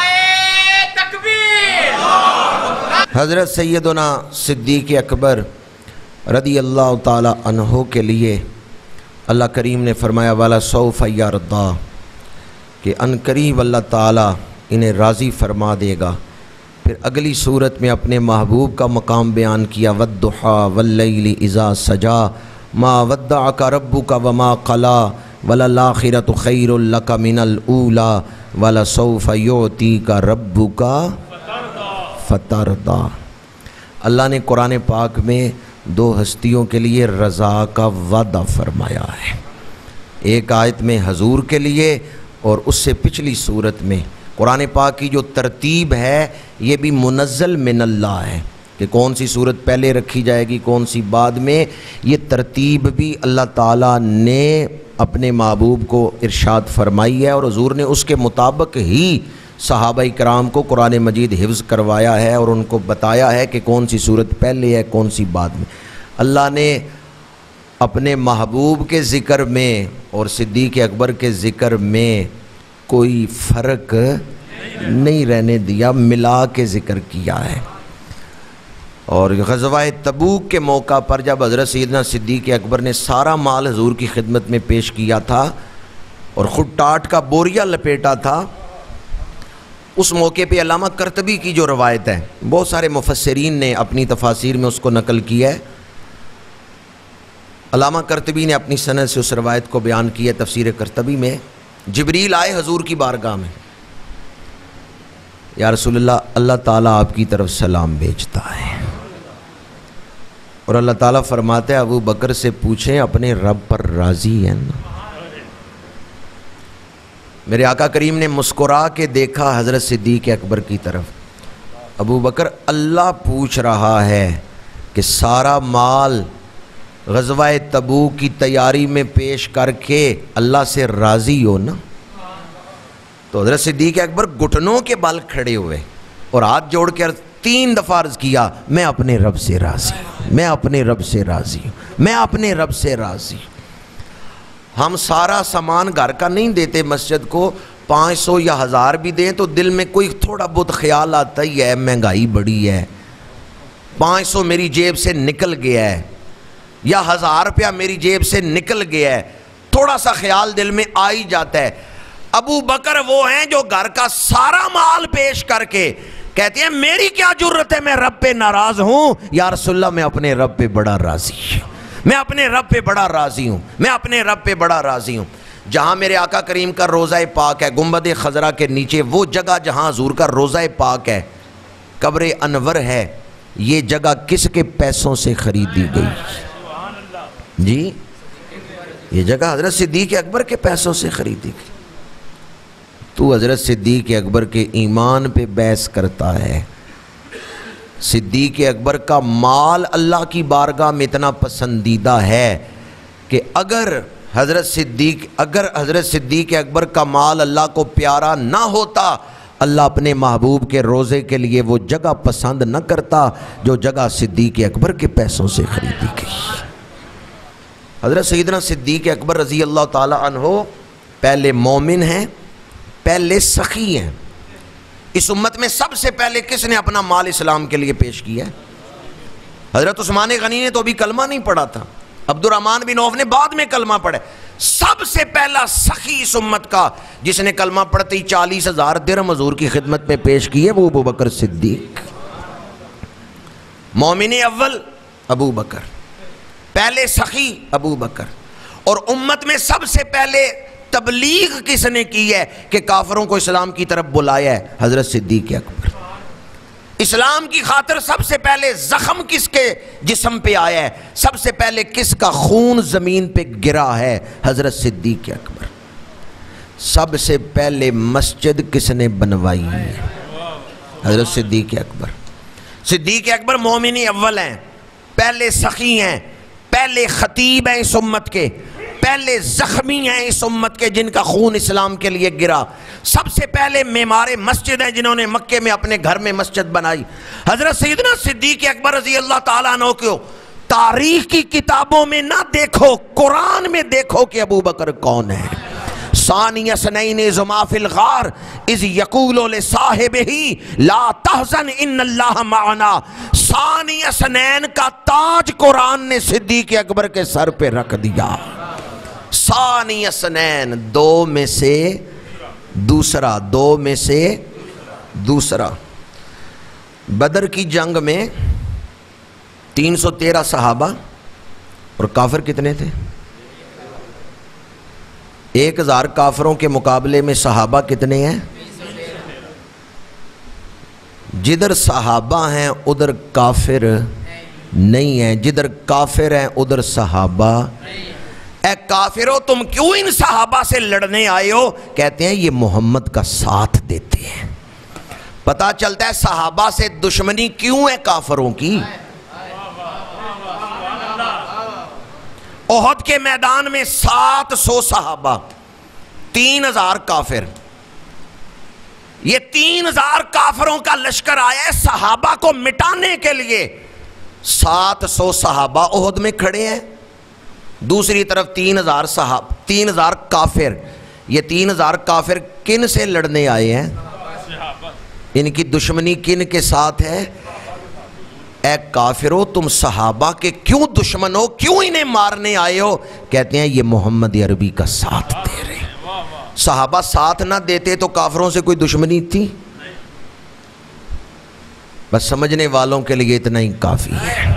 [SPEAKER 1] حضرت سیدنا صدیق اکبر رضی اللہ تعالی عنہ کے لیے اللہ کریم نے فرمایا والا سوف یرضی، کہ ان قریب اللہ تعالی انہیں راضی فرما دے گا۔ پھر اگلی صورت میں اپنے محبوب کا مقام بیان کیا، والضحیٰ واللیل اذا سجا ما ودعک ربک وما قلی وللآخرۃ خیر لک من الاولی ولسوف یعطیک ربک فترضی۔ اللہ نے قرآن پاک میں 2 ہستیوں کے لیے رضا کا وعدہ فرمایا ہے، ایک آیت میں حضور کے لیے اور اس سے پچھلی صورت میں۔ قرآن پاک کی جو ترتیب ہے یہ بھی منزل من اللہ ہے کہ کون سی صورت پہلے رکھی جائے گی کون سی بعد میں، یہ ترتیب بھی اللہ تعالیٰ نے اپنے محبوب کو ارشاد فرمائی ہے، اور حضور نے اس کے مطابق ہی صحابہ کرام کو قرآن مجید حفظ کروایا ہے اور ان کو بتایا ہے کہ کون سی صورت پہلے ہے کون سی بعد میں۔ اللہ نے اپنے محبوب کے ذکر میں اور صدیق اکبر کے ذکر میں کوئی فرق نہیں رہنے دیا، ملا کے ذکر کیا ہے۔ اور غزوہ تبوک کے موقع پر جب حضرت سیدنا صدیق اکبر نے سارا مال حضور کی خدمت میں پیش کیا تھا اور خود ٹاٹ کا بوریا لپیٹا تھا، اس موقع پہ علامہ قرطبی کی جو روایت ہے، بہت سارے مفسرین نے اپنی تفاسیر میں اس کو نقل کیا ہے، علامہ قرطبی نے اپنی سند سے اس روایت کو بیان کیا ہے تفسیر قرطبی میں۔ جبریل آئے حضور کی بارگاہ میں، یا رسول اللہ، اللہ تعالیٰ آپ کی طرف سلام بھیجتا ہے، اور اللہ تعالیٰ فرماتے ہیں ابو بکر سے پوچھیں اپنے رب پر راضی ہیں نا؟ میرے آقا کریم نے مسکرا کے دیکھا حضرت صدیق اکبر کی طرف، ابو بکر اللہ پوچھ رہا ہے کہ سارا مال غزوہ تبوک کی تیاری میں پیش کر کے اللہ سے راضی ہو نا؟ تو حضرت صدیق اکبر گھٹنوں کے بل کھڑے ہوئے اور ہاتھ جوڑ کے 3 دفعہ عرض کیا، میں اپنے رب سے راضی ہوں، میں اپنے رب سے راضی ہوں، میں اپنے رب سے راضی ہوں۔ ہم سارا سامان گھر کا نہیں دیتے مسجد کو، 500 یا 1000 بھی دیں تو دل میں کوئی تھوڑا بہت خیال آتا ہی ہے، مہنگائی بڑی ہے، 500 میری جیب سے نکل گیا ہے یا 1000 روپیہ میری جیب سے نکل گیا ہے، تھوڑا سا خیال دل میں آ ہی جاتا ہے۔ ابو بکر وہ ہیں جو گھر کا سارا مال پیش کر کے کہتے ہیں میری کیا جرت ہے، میں رب پہ ناراض ہوں، یا رسول اللہ میں اپنے رب پہ بڑا راضی ہوں، میں اپنے رب پہ بڑا راضی ہوں، میں اپنے رب پہ بڑا راضی ہوں۔ جہاں میرے آقا کریم کا روضہ پاک ہے، گنبد خضرا کے نیچے وہ جگہ جہاں حضور کا روضہ پاک ہے، قبر انور ہے، یہ جگہ کس کے پیسوں سے خریدی گئی؟ جی یہ جگہ حضرت صدیق اکبر کے پیسوں سے خریدی گئی۔ تو حضرت صدیق اکبر کے ایمان پہ بحث کرتا ہے، صدیق اکبر کا مال اللہ کی بارگاہ میں اتنا پسندیدہ ہے کہ اگر حضرت صدیق اکبر کا مال اللہ کو پیارا نہ ہوتا، اللہ اپنے محبوب کے روزے کے لیے وہ جگہ پسند نہ کرتا جو جگہ صدیق اکبر کے پیسوں سے خریدی گئی۔ حضرت سیدنا صدیق اکبر رضی اللہ تعالی عنہ پہلے مومن ہیں، پہلے سخی ہیں۔ اس امت میں سب سے پہلے کس نے اپنا مال اسلام کے لیے پیش کیا ہے؟ حضرت عثمان غنی نے تو ابھی کلمہ نہیں پڑھا تھا، عبد الرحمن بن عوف نے بعد میں کلمہ پڑھا۔ سب سے پہلا سخی اس امت کا جس نے کلمہ پڑھتے ہی 40,000 درہم حضور کی خدمت میں پیش کیے وہ ابو بکر صدیق. مومن اول ابو بکر، پہلے سخی ابو بکر. اور امت میں سب سے پہلے تبلیغ کس نے کی ہے کہ کافروں کو اسلام کی طرف بلایا ہے؟ حضرت صدیق اکبر. اسلام کی خاطر سب سے پہلے زخم کس کے جسم پہ آیا ہے؟ سب سے پہلے کس کا خون زمین پہ گرا ہے؟ حضرت صدیق اکبر. سب سے پہلے مسجد کس نے بنوائی ہے؟ حضرت صدیق اکبر. صدیق اکبر مومن اول ہیں، پہلے سخی ہیں، پہلے خطیب ہیں اس امت کے، پہلے زخمی ہیں اس امت کے جن کا خون اسلام کے لیے گرا. سب سے پہلے معمار مسجد ہیں جنہوں نے مکے میں اپنے گھر میں مسجد بنائی. حضرت سیدنا صدیق اکبر رضی اللہ تعالیٰ عنہ کو تاریخ کی کتابوں میں نہ دیکھو، قرآن میں دیکھو کہ ابو بکر کون ہے. ثانی اثنین اذ ہما فی الغار اذ یقول لصاحبہ لا تحزن ان اللہ معنا. ثانی اثنین کا تاج قرآن نے صدیق اکبر کے سر پہ رکھ دیا. ثانی اثنین، دو میں سے دوسرا، دو میں سے دوسرا. بدر کی جنگ میں 313 صحابہ اور کافر کتنے تھے؟ 1000 کافروں کے مقابلے میں صحابہ کتنے ہیں؟ جدھر صحابہ ہیں ادھر کافر نہیں ہیں، جدھر کافر ہیں ادھر صحابہ. اے کافرو تم کیوں ان صحابہ سے لڑنے آئے ہو؟ کہتے ہیں یہ محمد کا ساتھ دیتے ہیں. پتہ چلتا ہے صحابہ سے دشمنی کیوں ہے کافروں کی. احد کے میدان میں 700 صحابہ، 3000 کافر. یہ 3000 کافروں کا لشکر آیا ہے صحابہ کو مٹانے کے لیے. 700 صحابہ احد میں کھڑے ہیں، دوسری طرف 3000 کافر. یہ 3000 کافر کن سے لڑنے آئے ہیں؟ ان کی دشمنی کن کے ساتھ ہے؟ اے کافرو تم صحابہ کے کیوں دشمن ہو، کیوں انہیں مارنے آئے ہو؟ کہتے ہیں یہ محمد عربی کا ساتھ دے رہے. صحابہ ساتھ نہ دیتے تو کافروں سے کوئی دشمنی تھی؟ بس سمجھنے والوں کے لیے اتنا ہی کافی ہے.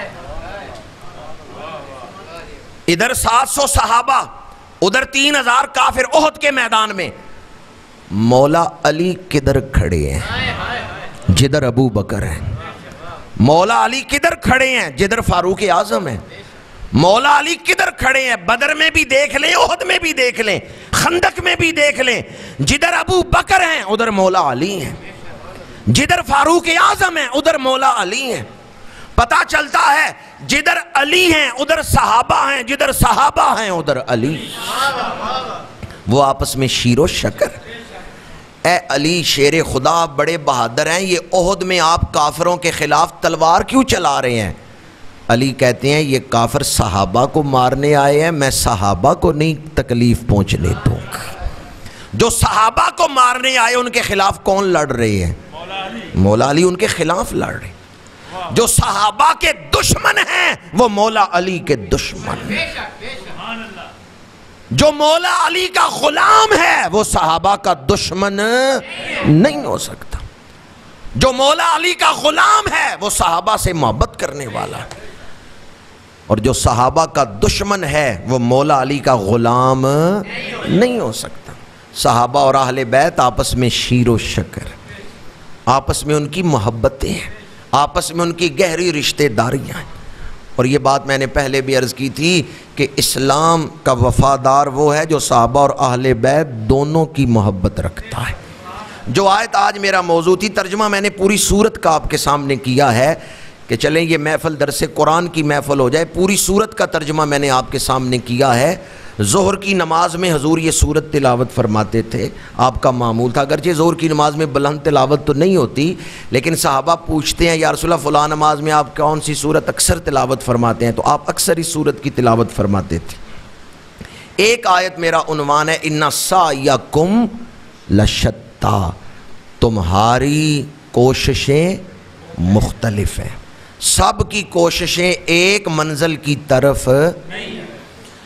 [SPEAKER 1] ادھر 700 صحابہ، ادھر 3000 کافر احد کے میدان میں. مولا علی کدھر کھڑے ہیں؟ جدھر ابو بکر ہیں. مولا علی کدھر کھڑے ہیں؟ جدھر فاروق اعظم ہیں. مولا علی کدھر کھڑے ہیں؟ بدر میں بھی دیکھ لیں، احد میں بھی دیکھ لیں، خندق میں بھی دیکھ لیں. جدھر ابو بکر ہیں ادھر مولا علی ہیں، جدھر فاروق اعظم ہیں ادھر مولا علی ہیں. پتہ چلتا ہے جدھر علی ہیں ادھر صحابہ ہیں، جدھر صحابہ ہیں ادھر علی. وہ آپس میں شیر و شکر. اے علی شیر خدا بڑے بہادر ہیں، یہ احد میں آپ کافروں کے خلاف تلوار کیوں چلا رہے ہیں؟ علی کہتے ہیں یہ کافر صحابہ کو مارنے آئے ہیں، میں صحابہ کو نہیں تکلیف پہنچنے دوں گا. جو صحابہ کو مارنے آئے ان کے خلاف کون لڑ رہے ہیں؟ مولا علی ان کے خلاف لڑ رہے. جو صحابہ کے دشمن ہیں وہ مولا علی کے دشمن ہیں. جو مولا علی کا غلام ہے وہ صحابہ کا دشمن نہیں ہو سکتا. جو مولا علی کا غلام ہے وہ صحابہ سے محبت کرنے والا ہے، اور جو صحابہ کا دشمن ہے وہ مولا علی کا غلام نہیں ہو سکتا. صحابہ اور اہل بیت آپس میں شیر و شکر، آپس میں ان کی محبتیں ہیں، آپس میں ان کی گہری رشتہ داریاں ہیں. اور یہ بات میں نے پہلے بھی عرض کی تھی کہ اسلام کا وفادار وہ ہے جو صحابہ اور اہل بیت دونوں کی محبت رکھتا ہے. جو آیت آج میرا موضوع تھی، ترجمہ میں نے پوری سورت کا آپ کے سامنے کیا ہے کہ چلیں یہ محفل درس قرآن کی محفل ہو جائے. پوری سورت کا ترجمہ میں نے آپ کے سامنے کیا ہے. ظہر کی نماز میں حضور یہ سورت تلاوت فرماتے تھے، آپ کا معمول تھا. اگرچہ ظہر کی نماز میں بلند تلاوت تو نہیں ہوتی، لیکن صحابہ پوچھتے ہیں یا رسول اللہ فلاں نماز میں آپ کون سی سورت اکثر تلاوت فرماتے ہیں؟ تو آپ اکثر اس سورت کی تلاوت فرماتے تھے. ایک آیت میرا عنوان ہے اِنَّ سَعْیَکُمْ لَشَتَّىٰ، تمہاری کوششیں مختلف ہیں، سب کی کوششیں ایک منزل کی طرف نہیں.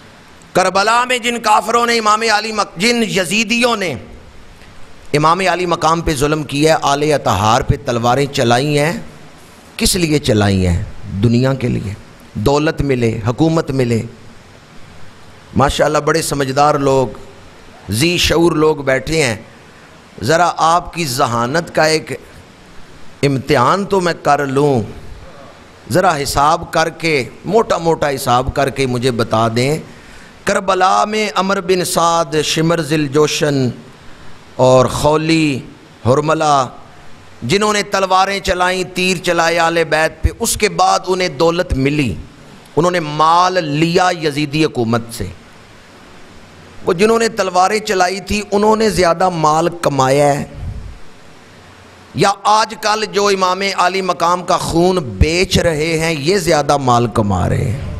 [SPEAKER 1] کربلا میں جن کافروں نے جن یزیدیوں نے امام علی مقام پہ ظلم کیا ہے، آل اطہار پہ تلواریں چلائی ہیں، کس لیے چلائی ہیں؟ دنیا کے لیے، دولت ملے، حکومت ملے۔ ماشاءاللہ بڑے سمجھدار لوگ، ذی شعور لوگ بیٹھے ہیں۔ ذرا آپ کی ذہانت کا ایک امتحان تو میں کر لوں، ذرا حساب کر کے، موٹا موٹا حساب کر کے مجھے بتا دیں، کربلا میں عمر بن سعد، شمر ذی الجوشن اور خولی، حرملہ، جنہوں نے تلواریں چلائیں، تیر چلائے آل بیت پہ، اس کے بعد انہیں دولت ملی، انہوں نے مال لیا یزیدی حکومت سے۔ وہ جنہوں نے تلواریں چلائی تھی انہوں نے زیادہ مال کمایا ہے، یا آج کل جو امام علی مقام کا خون بیچ رہے ہیں یہ زیادہ مال کما رہے ہیں؟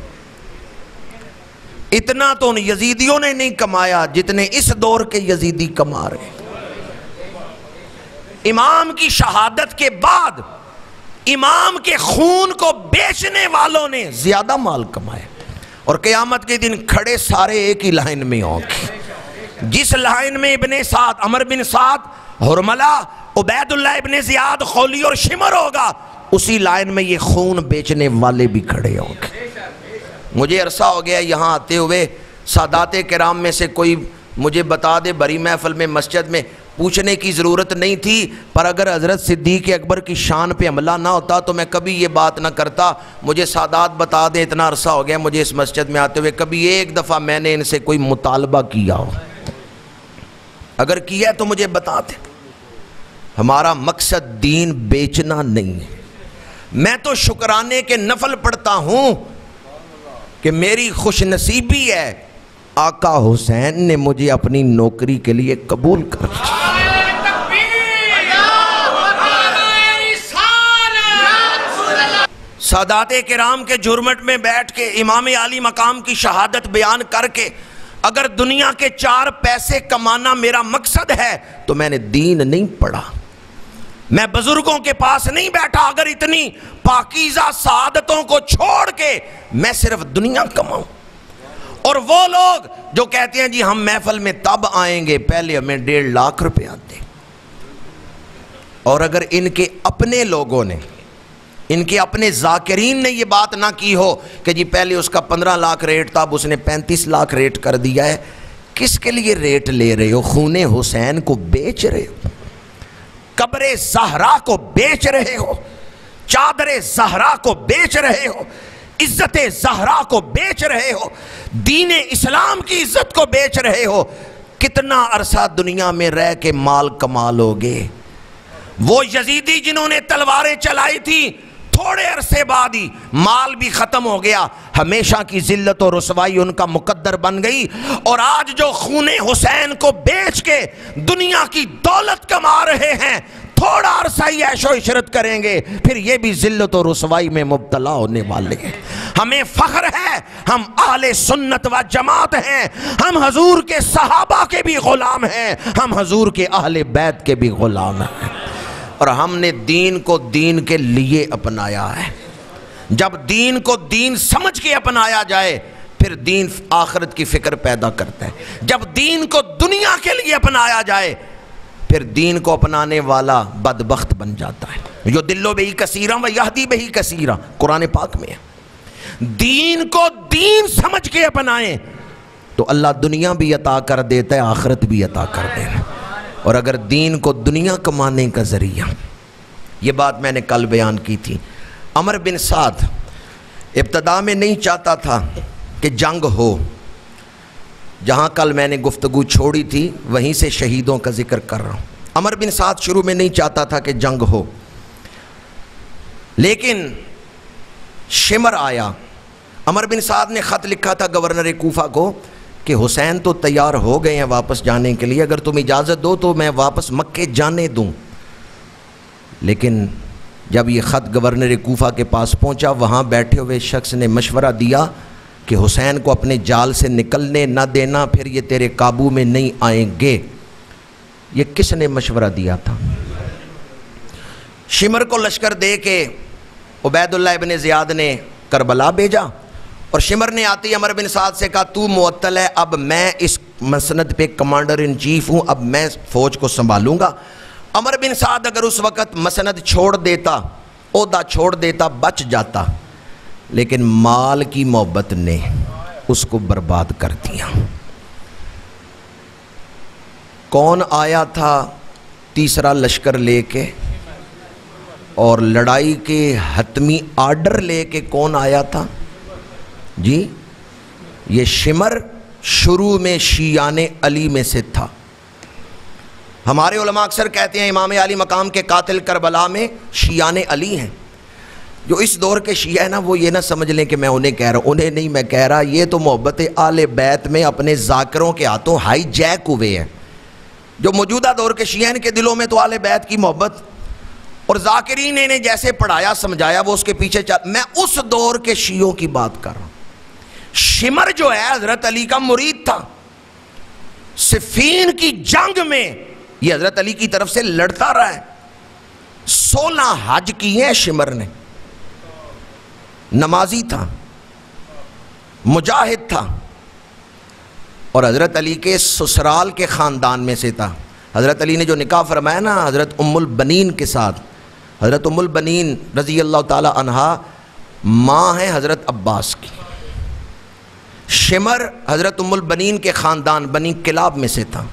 [SPEAKER 1] اتنا تو ان یزیدیوں نے نہیں کمایا جتنے اس دور کے یزیدی کما رہے ہیں۔ امام کی شہادت کے بعد امام کے خون کو بیچنے والوں نے زیادہ مال کمایا، اور قیامت کے دن کھڑے سارے ایک ہی لائن میں ہوں گے۔ جس لائن میں ابن سعد، عمر بن سعد، حرملہ، عبید اللہ ابن زیاد، خولی اور شمر ہوگا، اسی لائن میں یہ خون بیچنے والے بھی کھڑے ہوں گے۔ مجھے عرصہ ہو گیا یہاں آتے ہوئے، سادات کرام میں سے کوئی مجھے بتا دے، بڑی محفل میں مسجد میں پوچھنے کی ضرورت نہیں تھی، پر اگر حضرت صدیق اکبر کی شان پہ حملہ نہ ہوتا تو میں کبھی یہ بات نہ کرتا۔ مجھے سادات بتا دیں، اتنا عرصہ ہو گیا مجھے اس مسجد میں آتے ہوئے، کبھی ایک دفعہ میں نے ان سے کوئی مطالبہ کیا ہو؟ اگر کیا تو مجھے بتا دیں۔ ہمارا مقصد دین بیچنا نہیں ہے۔ میں تو شکرانے کے نفل پڑھتا ہوں کہ میری خوش نصیبی ہے آقا حسین نے مجھے اپنی نوکری کے لیے قبول کر لیا۔ سادات کرام کے جرمٹ میں بیٹھ کے امام علی مقام کی شہادت بیان کر کے اگر دنیا کے 4 پیسے کمانا میرا مقصد ہے تو میں نے دین نہیں پڑھا، میں بزرگوں کے پاس نہیں بیٹھا۔ اگر اتنی پاکیزہ سعادتوں کو چھوڑ کے میں صرف دنیا کماؤں، اور وہ لوگ جو کہتے ہیں جی ہم محفل میں تب آئیں گے پہلے ہمیں 1.5 لاکھ روپے دیں، اور اگر ان کے اپنے لوگوں نے، ان کے اپنے ذاکرین نے یہ بات نہ کی ہو کہ جی پہلے اس کا 15 لاکھ ریٹ تھا اب اس نے 35 لاکھ ریٹ کر دیا ہے، کس کے لیے ریٹ لے رہے ہو؟ خون حسین کو بیچ رہے ہو، قبر زہرا کو بیچ رہے ہو، چادر زہرا کو بیچ رہے ہو، عزت زہرا کو بیچ رہے ہو، دین اسلام کی عزت کو بیچ رہے ہو۔ کتنا عرصہ دنیا میں رہ کے مال کما لوگے؟ وہ یزیدی جنہوں نے تلواریں چلائی تھی تھوڑے عرصے بعد ہی مال بھی ختم ہو گیا، ہمیشہ کی ذلت و رسوائی ان کا مقدر بن گئی، اور آج جو خون حسین کو بیچ کے دنیا کی دولت کما رہے ہیں تھوڑا عرصہ ہی عیش و عشرت کریں گے، پھر یہ بھی ذلت و رسوائی میں مبتلا ہونے والے ہیں۔ ہمیں فخر ہے ہم اہل سنت و جماعت ہیں، ہم حضور کے صحابہ کے بھی غلام ہیں، ہم حضور کے اہل بیت کے بھی غلام ہیں، اور ہم نے دین کو دین کے لیے اپنایا ہے۔ جب دین کو دین سمجھ کے اپنایا جائے پھر دین آخرت کی فکر پیدا کرتا ہے، جب دین کو دنیا کے لیے اپنایا جائے پھر دین کو اپنانے والا بدبخت بن جاتا ہے۔ یُضِلُّ بِهِ کثیرا وَیَہْدِی بِهِ کثیرا، قرآن پاک میں ہے۔ دین کو دین سمجھ کے اپنائیں تو اللہ دنیا بھی عطا کر دیتا ہے، آخرت بھی عطا کر دیتا ہے۔ اور اگر دین کو دنیا کمانے کا ذریعہ، یہ بات میں نے کل بیان کی تھی، عمر بن سعد ابتدا میں نہیں چاہتا تھا کہ جنگ ہو، جہاں کل میں نے گفتگو چھوڑی تھی وہیں سے شہیدوں کا ذکر کر رہا ہوں۔ عمر بن سعد شروع میں نہیں چاہتا تھا کہ جنگ ہو، لیکن شمر آیا۔ عمر بن سعد نے خط لکھا تھا گورنر کوفہ کو کہ حسین تو تیار ہو گئے ہیں واپس جانے کے لیے، اگر تم اجازت دو تو میں واپس مکے جانے دوں۔ لیکن جب یہ خط گورنر کوفہ کے پاس پہنچا، وہاں بیٹھے ہوئے شخص نے مشورہ دیا کہ حسین کو اپنے جال سے نکلنے نہ دینا، پھر یہ تیرے قابو میں نہیں آئیں گے۔ یہ کس نے مشورہ دیا تھا؟ شمر کو لشکر دے کے عبید اللہ ابن زیاد نے کربلا بھیجا،
[SPEAKER 2] اور شمر نے آتے ہی عمر بن سعد سے کہا تو معطل ہے، اب میں اس مسند پہ کمانڈر ان چیف ہوں، اب میں فوج کو سنبھالوں گا۔ عمر بن سعد اگر اس وقت مسند چھوڑ دیتا، عہدہ چھوڑ دیتا، بچ جاتا، لیکن مال کی محبت نے اس کو برباد کر دیا۔ کون آیا تھا تیسرا لشکر لے کے اور لڑائی کے حتمی آرڈر لے کے؟ کون آیا تھا جی؟ یہ شمر شروع میں شیعان علی میں سے تھا۔ ہمارے علماء اکثر کہتے ہیں امام علی مقام کے قاتل کربلا میں شیعان علی ہیں۔ جو اس دور کے شیعہ ہیں نا، وہ یہ نہ سمجھ لیں کہ میں انہیں کہہ رہا ہوں، انہیں نہیں میں کہہ رہا، یہ تو محبت آل بیت میں اپنے ذاکروں کے ہاتھوں ہائی جیک ہوئے ہیں۔ جو موجودہ دور کے شیعہ ہیں ان کے دلوں میں تو آل بیت کی محبت اور ذاکرین نے انہیں جیسے پڑھایا سمجھایا وہ اس کے پیچھے چل۔ میں اس دور کے شیعوں کی بات کر رہا ہوں۔ شمر جو ہے حضرت علی کا مرید تھا، صفین کی جنگ میں یہ حضرت علی کی طرف سے لڑتا رہا ہے۔ 16 حج کیے ہیں شمر نے، نمازی تھا، مجاہد تھا، اور حضرت علی کے سسرال کے خاندان میں سے تھا۔ حضرت علی نے جو نکاح فرمایا نا حضرت ام البنین کے ساتھ، حضرت ام البنین رضی اللہ تعالی عنہا ماں ہیں حضرت عباس کی۔ شمر حضرت ام البنین کے خاندان بنی کلاب میں سے تھا۔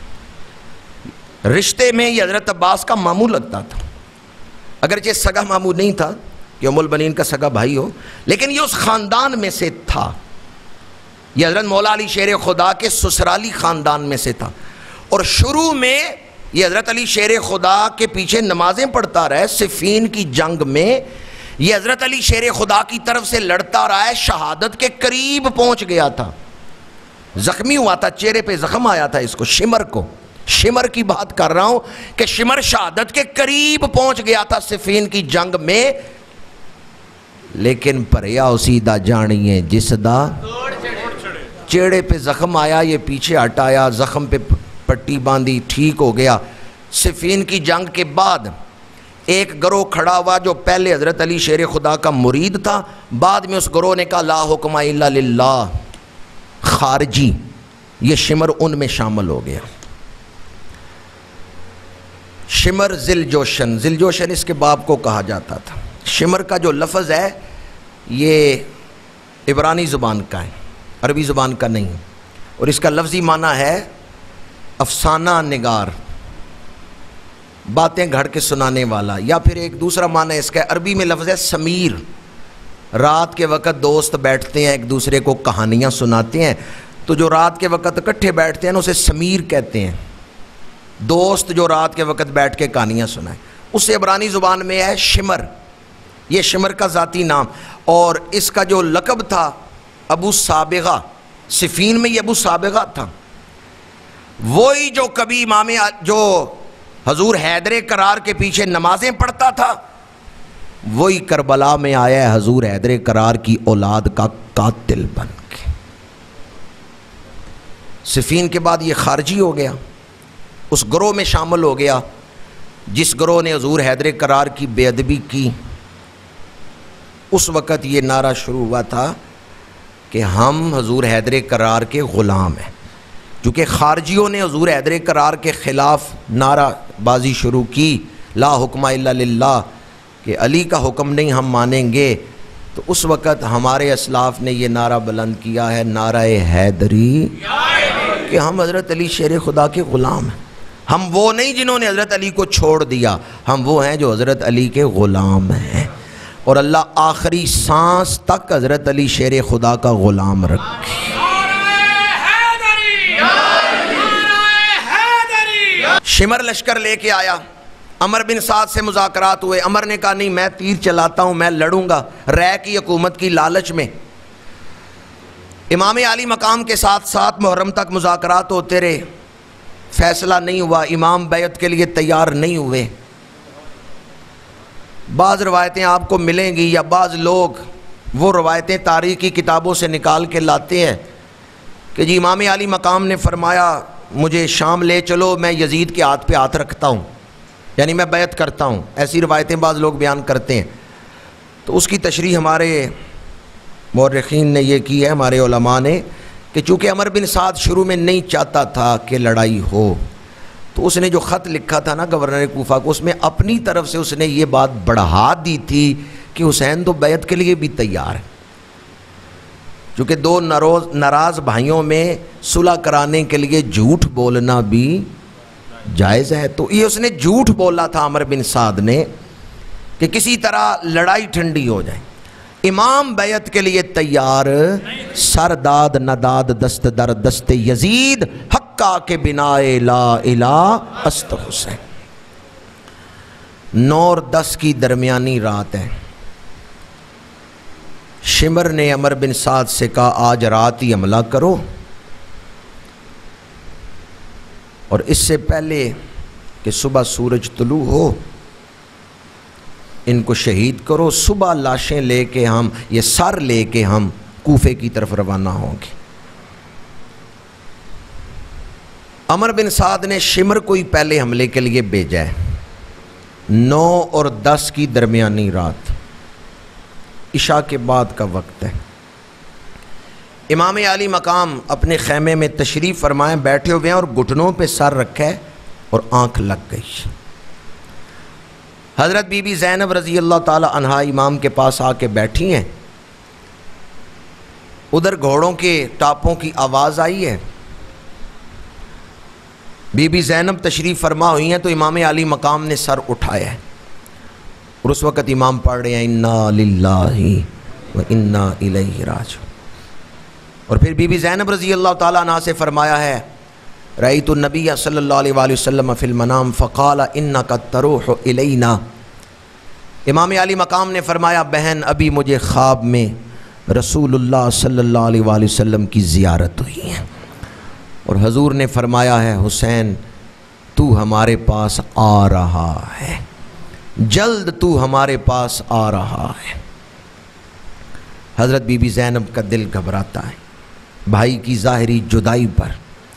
[SPEAKER 2] رشتے میں یہ حضرت عباس کا ماموں لگتا تھا، اگرچہ سگا ماموں نہیں تھا کہ ام البنین کا سگا بھائی ہو، لیکن یہ اس خاندان میں سے تھا۔ یہ حضرت مولا علی شیر خدا کے سسرالی خاندان میں سے تھا، اور شروع میں یہ حضرت علی شیر خدا کے پیچھے نمازیں پڑھتا رہا ہے۔ صفین کی جنگ میں یہ حضرت علی شیر خدا کی طرف سے لڑتا رہا ہے، شہادت کے قریب پہنچ گیا تھا، زخمی ہوا تھا، چہرے پہ زخم آیا تھا اس کو، شمر کو، شمر کی بات کر رہا ہوں کہ شمر شہادت کے قریب پہنچ گیا تھا صفین کی جنگ میں، لیکن پریا اسی دا جانیے جس دا چہرے پہ زخم آیا، یہ پیچھے ہٹایا، زخم پہ پٹی باندھی، ٹھیک ہو گیا۔ صفین کی جنگ کے بعد ایک گروہ کھڑا ہوا جو پہلے حضرت علی شیر خدا کا مرید تھا، بعد میں اس گروہ نے کہا لا حکم الا للہ، خارجی، یہ شمر ان میں شامل ہو گیا۔ شمر ذل جوشن، ذل جوشن اس کے باپ کو کہا جاتا تھا۔ شمر کا جو لفظ ہے یہ عبرانی زبان کا ہے، عربی زبان کا نہیں، اور اس کا لفظی معنی ہے افسانہ نگار، باتیں گھڑ کے سنانے والا، یا پھر ایک دوسرا معنی اس کا عربی میں لفظ ہے سمیر۔ رات کے وقت دوست بیٹھتے ہیں ایک دوسرے کو کہانیاں سناتے ہیں، تو جو رات کے وقت اکٹھے بیٹھتے ہیں نا اسے سمیر کہتے ہیں، دوست جو رات کے وقت بیٹھ کے کہانیاں سنائیں، اس سے عبرانی زبان میں ہے شمر، یہ شمر کا ذاتی نام۔ اور اس کا جو لقب تھا ابو سابغہ، صفین میں یہ ابو سابغہ تھا، وہی جو کبھی امام جو حضور حیدر کرار کے پیچھے نمازیں پڑھتا تھا، وہی کربلا میں آیا ہے حضور حیدر کرار کی اولاد کا قاتل بن کے۔ صفین کے بعد یہ خارجی ہو گیا، اس گروہ میں شامل ہو گیا جس گروہ نے حضور حیدر کرار کی بے ادبی کی۔ اس وقت یہ نعرہ شروع ہوا تھا کہ ہم حضور حیدر کرار کے غلام ہیں، چونکہ خارجیوں نے حضور حیدر کرار کے خلاف نعرہ بازی شروع کی، لا حکم الا للہ، کہ علی کا حکم نہیں ہم مانیں گے، تو اس وقت ہمارے اسلاف نے یہ نعرہ بلند کیا ہے، نعرہ حیدری، کہ ہم حضرت علی شیر خدا کے غلام ہیں، ہم وہ نہیں جنہوں نے حضرت علی کو چھوڑ دیا، ہم وہ ہیں جو حضرت علی کے غلام ہیں، اور اللہ آخری سانس تک حضرت علی شیر خدا کا غلام رکھے۔ شمر لشکر لے کے آیا، عمر بن سعد سے مذاکرات ہوئے، عمر نے کہا نہیں میں تیر چلاتا ہوں، میں لڑوں گا، رے کی حکومت کی لالچ میں۔ امام علی مقام کے ساتھ 7 محرم تک مذاکرات ہوتے رہے، فیصلہ نہیں ہوا، امام بیعت کے لیے تیار نہیں ہوئے۔ بعض روایتیں آپ کو ملیں گی، یا بعض لوگ وہ روایتیں تاریخی کتابوں سے نکال کے لاتے ہیں کہ جی امام علی مقام نے فرمایا مجھے شام لے چلو، میں یزید کے ہاتھ پہ ہاتھ رکھتا ہوں، یعنی میں بیعت کرتا ہوں، ایسی روایتیں بعض لوگ بیان کرتے ہیں۔ تو اس کی تشریح ہمارے مورخین نے یہ کی ہے ہمارے علماء نے کہ چونکہ عمر بن سعد شروع میں نہیں چاہتا تھا کہ لڑائی ہو، تو اس نے جو خط لکھا تھا نا گورنر کوفہ کو، اس میں اپنی طرف سے اس نے یہ بات بڑھا دی تھی کہ حسین تو بیعت کے لیے بھی تیار ہے، چونکہ دو ناراض بھائیوں میں صلح کرانے کے لیے جھوٹ بولنا بھی جائز ہے۔ تو یہ اس نے جھوٹ بولا تھا عمر بن سعد نے کہ کسی طرح لڑائی ٹھنڈی ہو جائے۔ امام بیعت کے لیے تیار، سرداد نداد دست در دست یزید، حقا کے بنائے لا الہ است حسین۔ 9 اور 10 کی درمیانی رات ہے۔ شمر نے عمر بن سعد سے کہا آج رات ہی حملہ کرو، اور اس سے پہلے کہ صبح سورج طلوع ہو ان کو شہید کرو، صبح لاشیں لے کے یہ سر لے کے ہم کوفے کی طرف روانہ ہوں گے۔ عمر بن سعد نے شمر کو ہی پہلے حملے کے لیے بھیجا ہے۔ 9 اور 10 کی درمیانی رات، عشاء کے بعد کا وقت ہے۔ امام عالی مقام اپنے خیمے میں تشریف فرمائے بیٹھے ہوئے ہیں، اور گھٹنوں پہ سر رکھا ہے اور آنکھ لگ گئی۔ حضرت بی بی زینب رضی اللہ تعالی عنہا امام کے پاس آ کے بیٹھی ہیں، ادھر گھوڑوں کے ٹاپوں کی آواز آئی ہے۔ بی بی زینب تشریف فرما ہوئی ہیں تو امام علی مقام نے سر اٹھایا ہے، اور اس وقت امام پڑھ رہے ہیں انا للہ و انا الیہ راجعون۔ اور پھر بی بی زینب رضی اللہ تعالیٰ عنہ سے فرمایا ہے رأیت النبی صلی اللہ علیہ وآلہ وسلم فی المنام فقال انک تروح الینا۔ امام علی مقام نے فرمایا بہن ابھی مجھے خواب میں رسول اللہ صلی اللہ علیہ وآلہ وسلم کی زیارت ہوئی ہے، اور حضور نے فرمایا ہے حسین تو ہمارے پاس آ رہا ہے، جلد تو ہمارے پاس آ رہا ہے۔ حضرت بی بی زینب کا دل گھبراتا ہے بھائی کی ظاہری جدائی پر،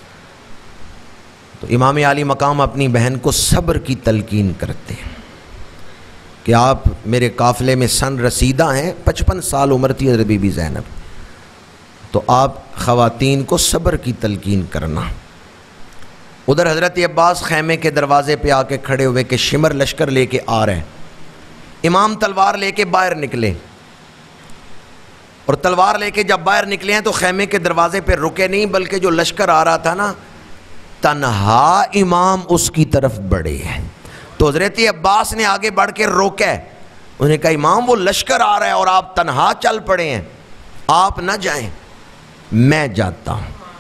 [SPEAKER 2] تو امام علی مقام اپنی بہن کو صبر کی تلقین کرتے ہیں کہ آپ میرے قافلے میں سن رسیدہ ہیں، 55 سال عمر تھی حضرت بی بی زینب، تو آپ خواتین کو صبر کی تلقین کرنا۔ ادھر حضرت عباس خیمے کے دروازے پہ آ کے کھڑے ہوئے کہ شمر لشکر لے کے آ رہے ہیں۔ امام تلوار لے کے باہر نکلے، اور تلوار لے کے جب باہر نکلے ہیں تو خیمے کے دروازے پہ رکے نہیں، بلکہ جو لشکر آ رہا تھا نا تنہا امام اس کی طرف بڑھے ہیں، تو حضرت عباس نے آگے بڑھ کے روکا ہے، انہوں نے کہا امام وہ لشکر آ رہا ہے اور آپ تنہا چل پڑے ہیں، آپ نہ جائیں، میں جاتا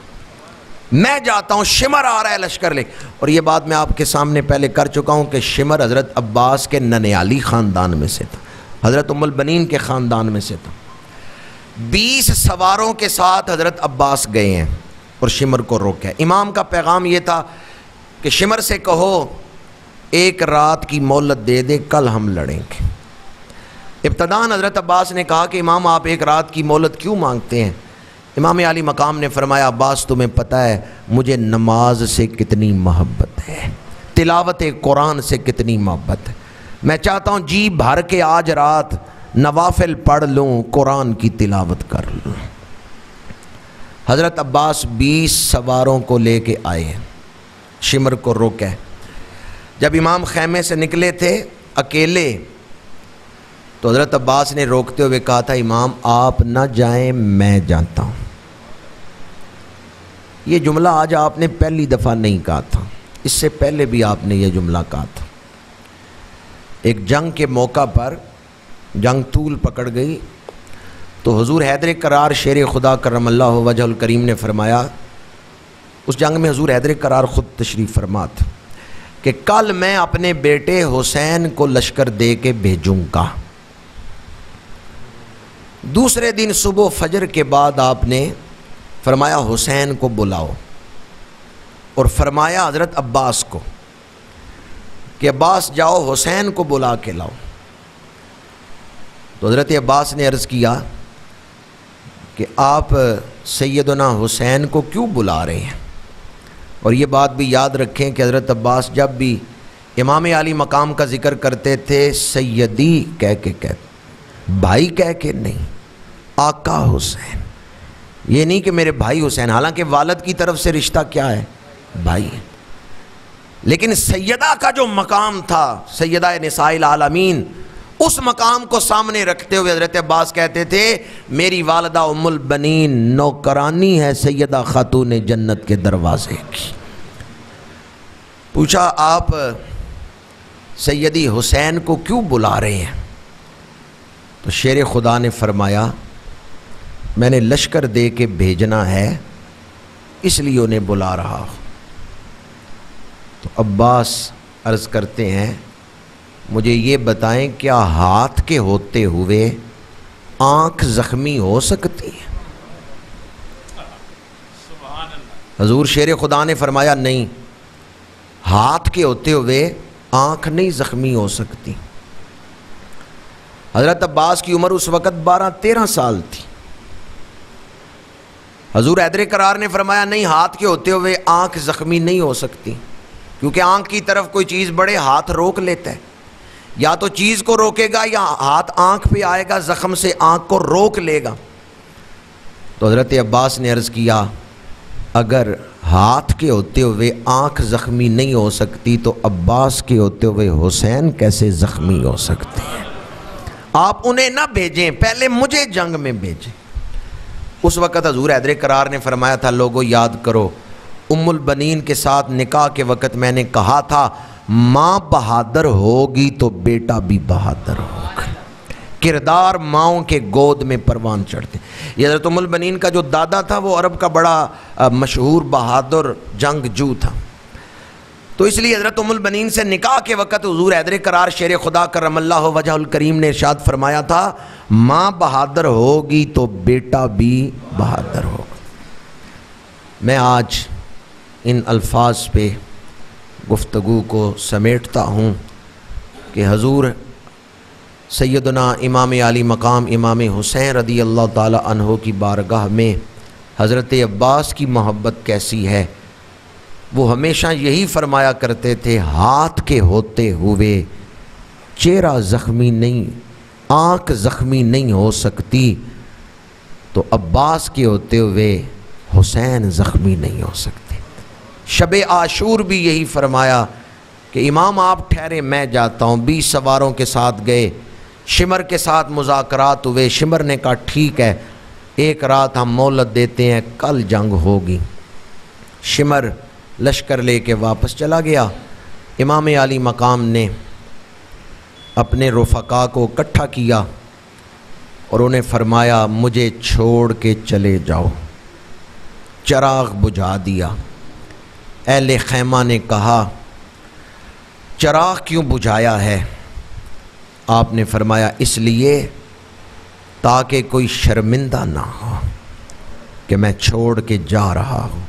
[SPEAKER 2] ہوں، شمر آ رہا ہے لشکر لے۔ اور یہ بات میں آپ کے سامنے پہلے کر چکا ہوں کہ شمر حضرت عباس کے ننیالی خاندان میں سے تھا، حضرت ام البنین کے خاندان میں سے تھا۔ 20 سواروں کے ساتھ حضرت عباس گئے ہیں اور شمر کو روکا ہے۔ امام کا پیغام یہ تھا کہ شمر سے کہو ایک رات کی مہلت دے دے، کل ہم لڑیں گے۔ ابتداً حضرت عباس نے کہا کہ امام آپ ایک رات کی مہلت کیوں مانگتے ہیں؟ امام علی مقام نے فرمایا عباس تمہیں پتہ ہے مجھے نماز سے کتنی محبت ہے، تلاوت قرآن سے کتنی محبت ہے، میں چاہتا ہوں جی بھر کے آج رات نوافل پڑھ لوں، قرآن کی تلاوت کر لوں۔ حضرت عباس 20 سواروں کو لے کے آئے ہیں، شمر کو روکا ہے۔ جب امام خیمے سے نکلے تھے اکیلے تو حضرت عباس نے روکتے ہوئے کہا تھا امام آپ نہ جائیں، میں جاتا ہوں۔ یہ جملہ آج آپ نے پہلی دفعہ نہیں کہا تھا، اس سے پہلے بھی آپ نے یہ جملہ کہا تھا۔ ایک جنگ کے موقع پر جنگ طول پکڑ گئی تو حضور حیدر کرار شیر خدا کرم اللہ وجہ الکریم نے فرمایا، اس جنگ میں حضور حیدر کرار خود تشریف فرما تھا کہ کل میں اپنے بیٹے حسین کو لشکر دے کے بھیجوں گا۔ دوسرے دن صبح فجر کے بعد آپ نے فرمایا حسین کو بلاؤ، اور فرمایا حضرت عباس کو کہ عباس جاؤ حسین کو بلا کے لاؤ۔ تو حضرت عباس نے عرض کیا کہ آپ سیدنا حسین کو کیوں بلا رہے ہیں؟ اور یہ بات بھی یاد رکھیں کہ حضرت عباس جب بھی امام علی مقام کا ذکر کرتے تھے سیدی کہہ کے کہتے، بھائی کہہ کے نہیں، آقا حسین، یہ نہیں کہ میرے بھائی حسین، حالانکہ والد کی طرف سے رشتہ کیا ہے؟ بھائی ہے، لیکن سیدہ کا جو مقام تھا، سیدہ نساء العالمین، اس مقام کو سامنے رکھتے ہوئے حضرت عباس کہتے تھے میری والدہ ام البنین نوکرانی ہے سیدہ خاتون جنت کے دروازے کی۔ پوچھا آپ سیدی حسین کو کیوں بلا رہے ہیں؟ تو شیر خدا نے فرمایا میں نے لشکر دے کے بھیجنا ہے، اس لیے انہیں بلا رہا ہوں۔ تو عباس عرض کرتے ہیں مجھے یہ بتائیں کیا ہاتھ کے ہوتے ہوئے آنکھ زخمی ہو سکتی ہے؟ حضور شیر خدا نے فرمایا نہیں، ہاتھ کے ہوتے ہوئے آنکھ نہیں زخمی ہو سکتی۔ حضرت عباس کی عمر اس وقت 12-13 سال تھی۔ حضور حیدر کرار نے فرمایا نہیں، ہاتھ کے ہوتے ہوئے آنکھ زخمی نہیں ہو سکتی، کیونکہ آنکھ کی طرف کوئی چیز بڑے ہاتھ روک لیتا ہے، یا تو چیز کو روکے گا یا ہاتھ آنکھ پہ آئے گا، زخم سے آنکھ کو روک لے گا۔ تو حضرت عباس نے عرض کیا اگر ہاتھ کے ہوتے ہوئے آنکھ زخمی نہیں ہو سکتی تو عباس کے ہوتے ہوئے حسین کیسے زخمی ہو سکتے ہیں؟ آپ انہیں نہ بھیجیں، پہلے مجھے جنگ میں بھیجیں۔ اس وقت حضور حیدر کرار نے فرمایا تھا لوگوں یاد کرو ام البنین کے ساتھ نکاح کے وقت میں نے کہا تھا ماں بہادر ہوگی تو بیٹا بھی بہادر ہوگا، کردار ماؤں کے گود میں پروان چڑھتے۔ یہ حضرت ام البنین کا جو دادا تھا وہ عرب کا بڑا مشہور بہادر جنگجو تھا، تو اس لیے حضرت ام البنین سے نکاح کے وقت حضور حیدر کرار شیر خدا کرم اللہ وجہ الکریم نے ارشاد فرمایا تھا ماں بہادر ہوگی تو بیٹا بھی بہادر ہوگا۔ میں آج ان الفاظ پہ گفتگو کو سمیٹتا ہوں کہ حضور سیدنا امام علی مقام امام حسین رضی اللہ تعالی عنہ کی بارگاہ میں حضرت عباس کی محبت کیسی ہے۔ وہ ہمیشہ یہی فرمایا کرتے تھے ہاتھ کے ہوتے ہوئے چہرہ زخمی نہیں، آنکھ زخمی نہیں ہو سکتی، تو عباس کے ہوتے ہوئے حسین زخمی نہیں ہو سکتے۔ شب عاشور بھی یہی فرمایا کہ امام آپ ٹھہرے میں جاتا ہوں۔ 20 سواروں کے ساتھ گئے، شمر کے ساتھ مذاکرات ہوئے، شمر نے کہا ٹھیک ہے ایک رات ہم مہلت دیتے ہیں، کل جنگ ہوگی۔ شمر لشکر لے کے واپس چلا گیا۔ امام علی مقام نے اپنے رفقا کو اکٹھا کیا اور انہیں فرمایا مجھے چھوڑ کے چلے جاؤ۔ چراغ بجھا دیا۔ اہل خیمہ نے کہا چراغ کیوں بجھایا ہے؟ آپ نے فرمایا اس لیے تاکہ کوئی شرمندہ نہ ہو کہ میں چھوڑ کے جا رہا ہوں۔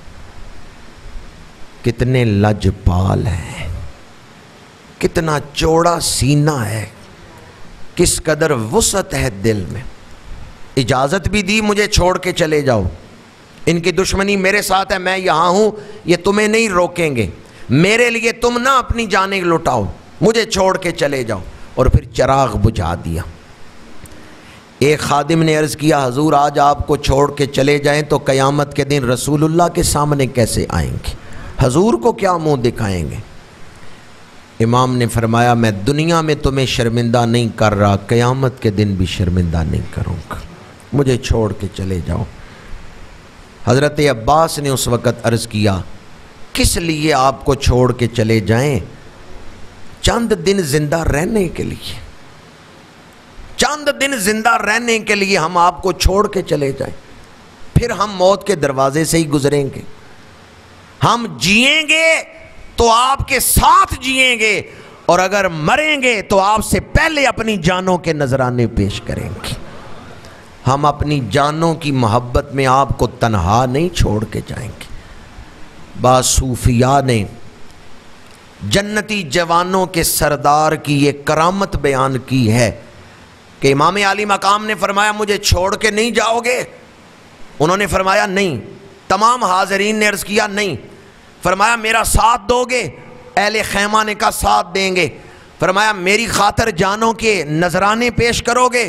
[SPEAKER 2] کتنے لجپال ہیں، کتنا چوڑا سینہ ہے، کس قدر وسعت ہے دل میں۔ اجازت بھی دی مجھے چھوڑ کے چلے جاؤ، ان کی دشمنی میرے ساتھ ہے، میں یہاں ہوں، یہ تمہیں نہیں روکیں گے، میرے لیے تم نہ اپنی جانیں لٹاؤ، مجھے چھوڑ کے چلے جاؤ۔ اور پھر چراغ بجھا دیا۔ ایک خادم نے عرض کیا حضور آج آپ کو چھوڑ کے چلے جائیں تو قیامت کے دن رسول اللہ کے سامنے کیسے آئیں گے؟ حضور کو کیا منہ دکھائیں گے؟ امام نے فرمایا میں دنیا میں تمہیں شرمندہ نہیں کر رہا، قیامت کے دن بھی شرمندہ نہیں کروں گا، مجھے چھوڑ کے چلے جاؤ۔ حضرت عباس نے اس وقت عرض کیا کس لیے آپ کو چھوڑ کے چلے جائیں؟ چند دن زندہ رہنے کے لیے، چند دن زندہ رہنے کے لیے ہم آپ کو چھوڑ کے چلے جائیں، پھر ہم موت کے دروازے سے ہی گزریں گے۔ ہم جئیں گے تو آپ کے ساتھ جئیں گے، اور اگر مریں گے تو آپ سے پہلے اپنی جانوں کے نذرانے پیش کریں گے۔ ہم اپنی جانوں کی محبت میں آپ کو تنہا نہیں چھوڑ کے جائیں گے۔ بعض صوفیاء نے جنتی جوانوں کے سردار کی یہ کرامت بیان کی ہے کہ امام علی مقام نے فرمایا مجھے چھوڑ کے نہیں جاؤ گے؟ انہوں نے فرمایا نہیں۔ تمام حاضرین نے عرض کیا نہیں۔ فرمایا میرا ساتھ دو گے؟ اہل خیمہ نے کہا ساتھ دیں گے۔ فرمایا میری خاطر جانوں کے نذرانے پیش کرو گے؟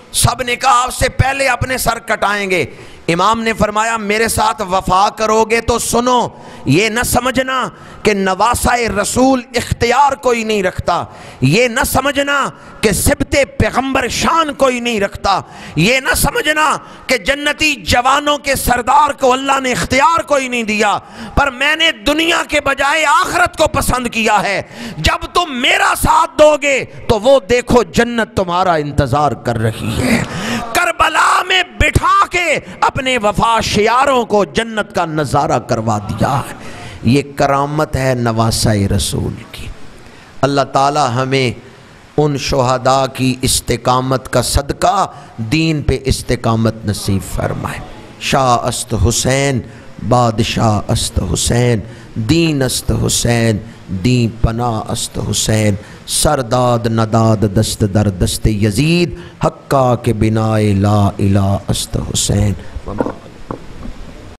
[SPEAKER 2] سب نے کہا آپ سے پہلے اپنے سر کٹائیں گے۔ امام نے فرمایا میرے ساتھ وفا کرو گے تو سنو، یہ نہ سمجھنا کہ نواسہ رسول اختیار کوئی نہیں رکھتا، یہ نہ سمجھنا کہ سبت پیغمبر شان کوئی نہیں رکھتا، یہ نہ سمجھنا کہ جنتی جوانوں کے سردار کو اللہ نے اختیار کوئی نہیں دیا، پر میں نے دنیا کے بجائے آخرت کو پسند کیا ہے۔ جب تم میرا ساتھ دو گے تو وہ دیکھو جنت تمہارا انتظار کر رہی ہے۔ کربلا میں بٹھا کے اپنے وفا شیاروں کو جنت کا نظارہ کروا دیا ہے۔ یہ کرامت ہے نواسہ رسول کی۔ اللہ تعالی ہمیں ان شہداء کی استقامت کا صدقہ دین پہ استقامت نصیب فرمائے۔ شاہ است حسین، بادشاہ است حسین، دین است حسین، دین پناہ است حسین، سرداد نداد دست در دست یزید، حقا کے بنائے لا الہ است حسین۔